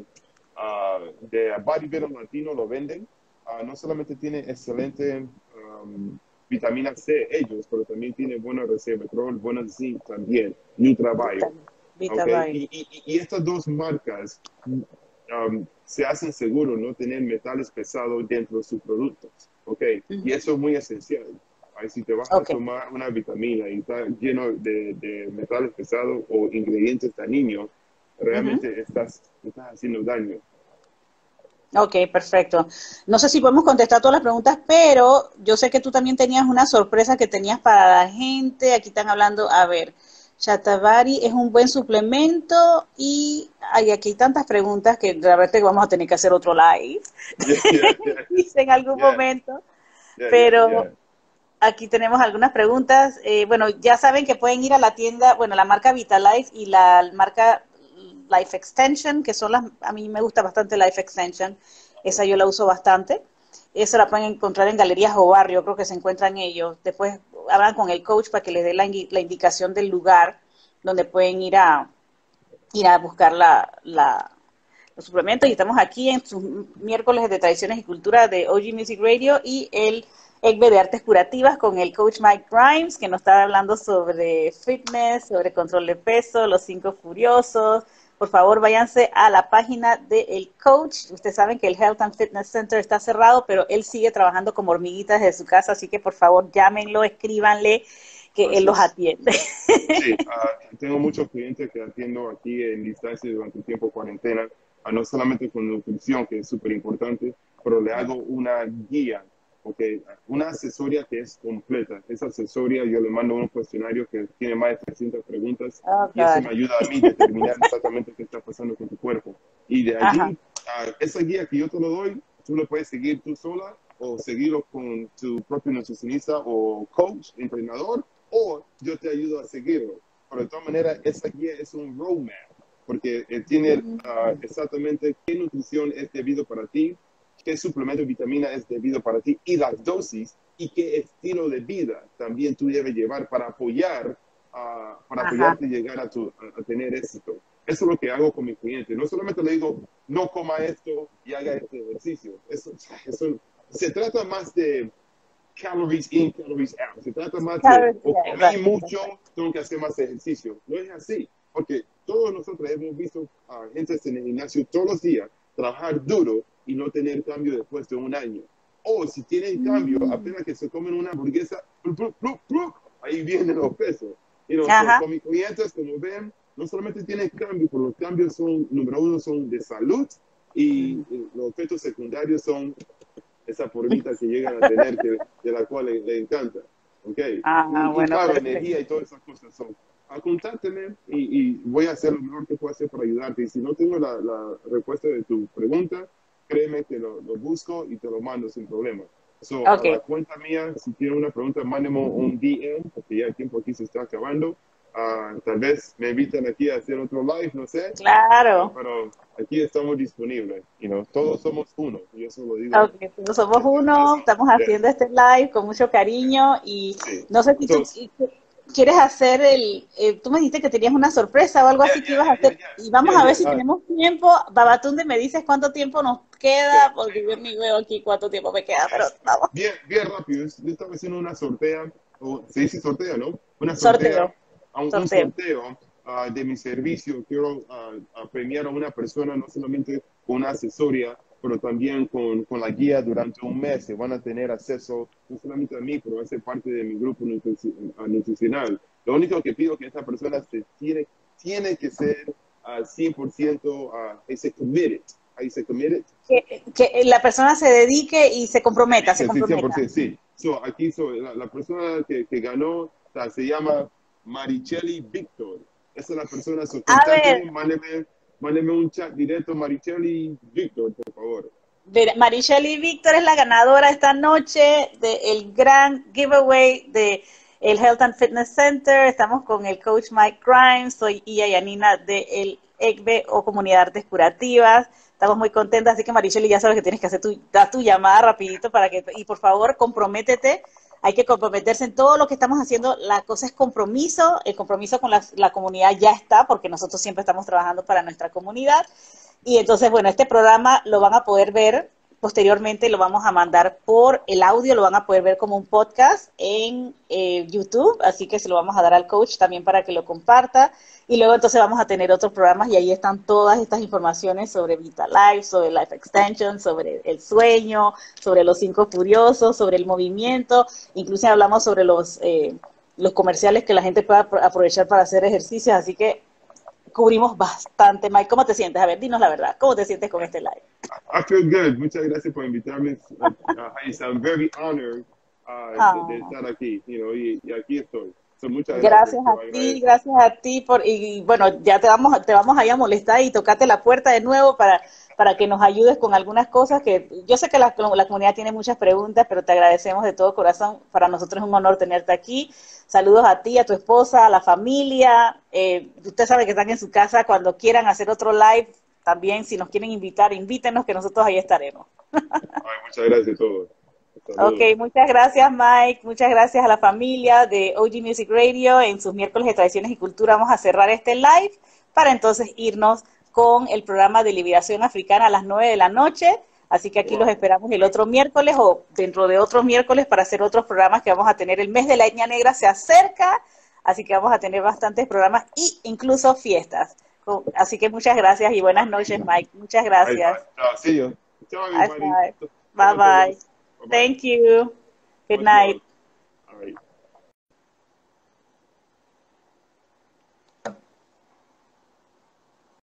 [SPEAKER 2] uh, de Bodybuilder Latino lo venden. Uh, no solamente tiene excelente um, vitamina C ellos, pero también tiene buena resveratrol, buena zinc también, Nutrabio.
[SPEAKER 1] Vital. Vital
[SPEAKER 2] Okay.
[SPEAKER 1] Life.
[SPEAKER 2] Y, y, y estas dos marcas um, se hacen seguro no tener metales pesados dentro de sus productos. Okay. Y
[SPEAKER 1] Ujú.
[SPEAKER 2] eso es muy esencial. Ay, si te vas a
[SPEAKER 1] Ok.
[SPEAKER 2] tomar una vitamina y está lleno de, de metales pesados o ingredientes dañinos,
[SPEAKER 1] Ujú.
[SPEAKER 2] realmente estás, estás haciendo daño.
[SPEAKER 1] Ok, perfecto. No sé si podemos contestar todas las preguntas, pero yo sé que tú también tenías una sorpresa que tenías para la gente. Aquí están hablando, a ver, Shatavari es un buen suplemento y hay aquí tantas preguntas que la verdad es que vamos a tener que hacer otro live,
[SPEAKER 2] Yeah, yeah, yeah,
[SPEAKER 1] quizá en algún
[SPEAKER 2] yeah,
[SPEAKER 1] momento,
[SPEAKER 2] yeah, yeah,
[SPEAKER 1] pero
[SPEAKER 2] yeah.
[SPEAKER 1] aquí tenemos algunas preguntas. Eh, bueno, ya saben que pueden ir a la tienda, bueno, la marca Vitalife y la marca Life Extension, que son las, a mí me gusta bastante Life Extension, esa yo la uso bastante. Esa la pueden encontrar en galerías o barrio, creo que se encuentran ellos. Después hablan con el coach para que les dé la, la indicación del lugar donde pueden ir a, ir a buscar la, la, los suplementos. Y estamos aquí en sus miércoles de tradiciones y cultura de O G Music Radio y el E C B de Artes Curativas con el coach Mike Grimes, que nos está hablando sobre fitness, sobre control de peso, los cinco furiosos. Por favor, váyanse a la página del coach. Ustedes saben que el Health and Fitness Center está cerrado, pero él sigue trabajando como hormiguitas desde su casa, así que por favor llámenlo, escríbanle, que él los
[SPEAKER 2] Gracias.
[SPEAKER 1] atiende.
[SPEAKER 2] Sí, uh, tengo muchos clientes que atiendo aquí en distancia durante el tiempo de cuarentena, uh, no solamente con nutrición, que es súper importante, pero le hago una guía, okay, una asesoría que es completa. Esa asesoría yo le mando un cuestionario que tiene más de trescientas preguntas
[SPEAKER 1] Oh,
[SPEAKER 2] y eso me
[SPEAKER 1] God.
[SPEAKER 2] ayuda a mí a determinar exactamente qué está pasando con tu cuerpo. Y de
[SPEAKER 1] Ajá.
[SPEAKER 2] allí, uh, esa guía que yo te lo doy, tú lo puedes seguir tú sola o seguirlo con tu propio nutricionista o coach, entrenador, o yo te ayudo a seguirlo. Pero de todas maneras, esa guía es un roadmap, porque eh, tiene uh, exactamente qué nutrición es debido para ti, qué suplemento de vitamina es debido para ti y las dosis y qué estilo de vida también tú debes llevar para apoyar, uh, para
[SPEAKER 1] Ajá.
[SPEAKER 2] apoyarte y llegar a, tu, a, a tener éxito. Eso es lo que hago con mis clientes. No solamente le digo, no coma esto y haga este ejercicio. Eso, eso se trata más de calories in, calories out. Se trata más de,
[SPEAKER 1] Claro,
[SPEAKER 2] o
[SPEAKER 1] yeah,
[SPEAKER 2] comí
[SPEAKER 1] right.
[SPEAKER 2] mucho, tengo que hacer más ejercicio. No es así, porque todos nosotros hemos visto a gente en el gimnasio todos los días trabajar duro y no tener cambio después de un año. O si tienen cambio, apenas que se comen una hamburguesa, plup, plup, plup, plup, ahí vienen los pesos. You know, so, con mis clientes, como ven, no solamente tienen cambio, pero los cambios son, número uno, son de salud y, y los efectos secundarios son esa formita que llegan a tener, que, de la cual le, le encanta. Okay.
[SPEAKER 1] Ah,
[SPEAKER 2] y,
[SPEAKER 1] bueno,
[SPEAKER 2] y claro,
[SPEAKER 1] perfecto.
[SPEAKER 2] energía y todas esas cosas son. A contáctame y, y voy a hacer lo mejor que pueda hacer para ayudarte. Y si no tengo la, la respuesta de tu pregunta, créeme que lo, lo busco y te lo mando sin problema. So, okay. A la cuenta mía, si tiene una pregunta, mándeme un D M, porque ya el tiempo aquí se está acabando. Uh, tal vez me invitan aquí a hacer otro live, no sé.
[SPEAKER 1] Claro.
[SPEAKER 2] Uh, pero aquí estamos disponibles. You know, todos somos uno. Y eso lo digo.
[SPEAKER 1] Okay, todos somos uno. Estamos haciendo este live con mucho cariño. Y sí. No sé si Entonces, tú quieres hacer el... Eh, tú me dijiste que tenías una sorpresa o algo yeah, así que yeah, ibas yeah, a hacer. Yeah, yeah. Y vamos yeah, a ver yeah, si uh, tenemos tiempo. Babatunde, me dices cuánto tiempo nos queda, porque yo ni veo aquí cuánto tiempo me queda, pero vamos.
[SPEAKER 2] Bien, bien rápido. Yo estaba haciendo una sortea, o se dice sortea, ¿no? Una sortea.
[SPEAKER 1] Sorteo.
[SPEAKER 2] A un sorteo, un sorteo uh, de mi servicio. Quiero uh, a premiar a una persona no solamente con una asesoría, pero también con, con la guía durante un mes. Se van a tener acceso no solamente a mí, pero a ser parte de mi grupo nutricional. Lo único que pido es que esta persona se tiene, tiene que ser al cien por ciento uh, ese committed. Ahí se committed.
[SPEAKER 1] Que, que la persona se dedique y se comprometa.
[SPEAKER 2] Sí,
[SPEAKER 1] se comprometa.
[SPEAKER 2] cien por ciento, sí. So, aquí so, la, la persona que, que ganó o sea, se llama Marichelli Víctor. Esa es la persona. So, mándeme, mándeme un chat directo, Marichelli Víctor, por favor.
[SPEAKER 1] Marichelli Víctor es la ganadora esta noche del gran giveaway de el Health and Fitness Center. Estamos con el coach Mike Grimes, soy Iya Yanina del E C B E o Comunidad de Artes Curativas. Estamos muy contentas, así que Marichelli, ya sabes que tienes que hacer tu, da tu llamada rapidito para que, y por favor, comprométete. Hay que comprometerse en todo lo que estamos haciendo. La cosa es compromiso. El compromiso con la, la comunidad ya está, porque nosotros siempre estamos trabajando para nuestra comunidad. Y entonces, bueno, este programa lo van a poder ver posteriormente, lo vamos a mandar por el audio, lo van a poder ver como un podcast en eh, YouTube, así que se lo vamos a dar al coach también para que lo comparta. Y luego entonces vamos a tener otros programas y ahí están todas estas informaciones sobre VitaLife, sobre Life Extension, sobre el sueño, sobre los cinco furiosos, sobre el movimiento. Incluso hablamos sobre los, eh, los comerciales que la gente pueda aprovechar para hacer ejercicios, así que cubrimos bastante. Mike, ¿cómo te sientes? A ver, dinos la verdad, ¿cómo te sientes con este live?
[SPEAKER 2] I feel good. Muchas gracias por invitarme. Uh, uh, I'm very honored uh, oh. de, de estar aquí, you know, y, y aquí estoy. So, muchas
[SPEAKER 1] gracias,
[SPEAKER 2] gracias
[SPEAKER 1] a ti, gracias a ti por y bueno, ya te vamos te vamos a ir a molestar y tocarte la puerta de nuevo para para que nos ayudes con algunas cosas que yo sé que la, la comunidad tiene muchas preguntas, pero te agradecemos de todo corazón. Para nosotros es un honor tenerte aquí. Saludos a ti, a tu esposa, a la familia. Eh, usted sabe que están en su casa. Cuando quieran hacer otro live, también si nos quieren invitar, invítenos, que nosotros ahí estaremos.
[SPEAKER 2] Ay, muchas gracias a todos.
[SPEAKER 1] Ok, muchas gracias Mike, muchas gracias a la familia de O G Music Radio. En sus miércoles de tradiciones y cultura vamos a cerrar este live para entonces irnos con el programa de liberación africana a las nueve de la noche. Así que aquí wow. los esperamos el otro miércoles o dentro de otros miércoles para hacer otros programas que vamos a tener. El mes de la etnia negra se acerca, así que vamos a tener bastantes programas e incluso fiestas. Así que muchas gracias y buenas noches, Mike. Muchas gracias.
[SPEAKER 2] Bye, bye.
[SPEAKER 1] Bye, bye. Bye, bye. Thank you. Good night.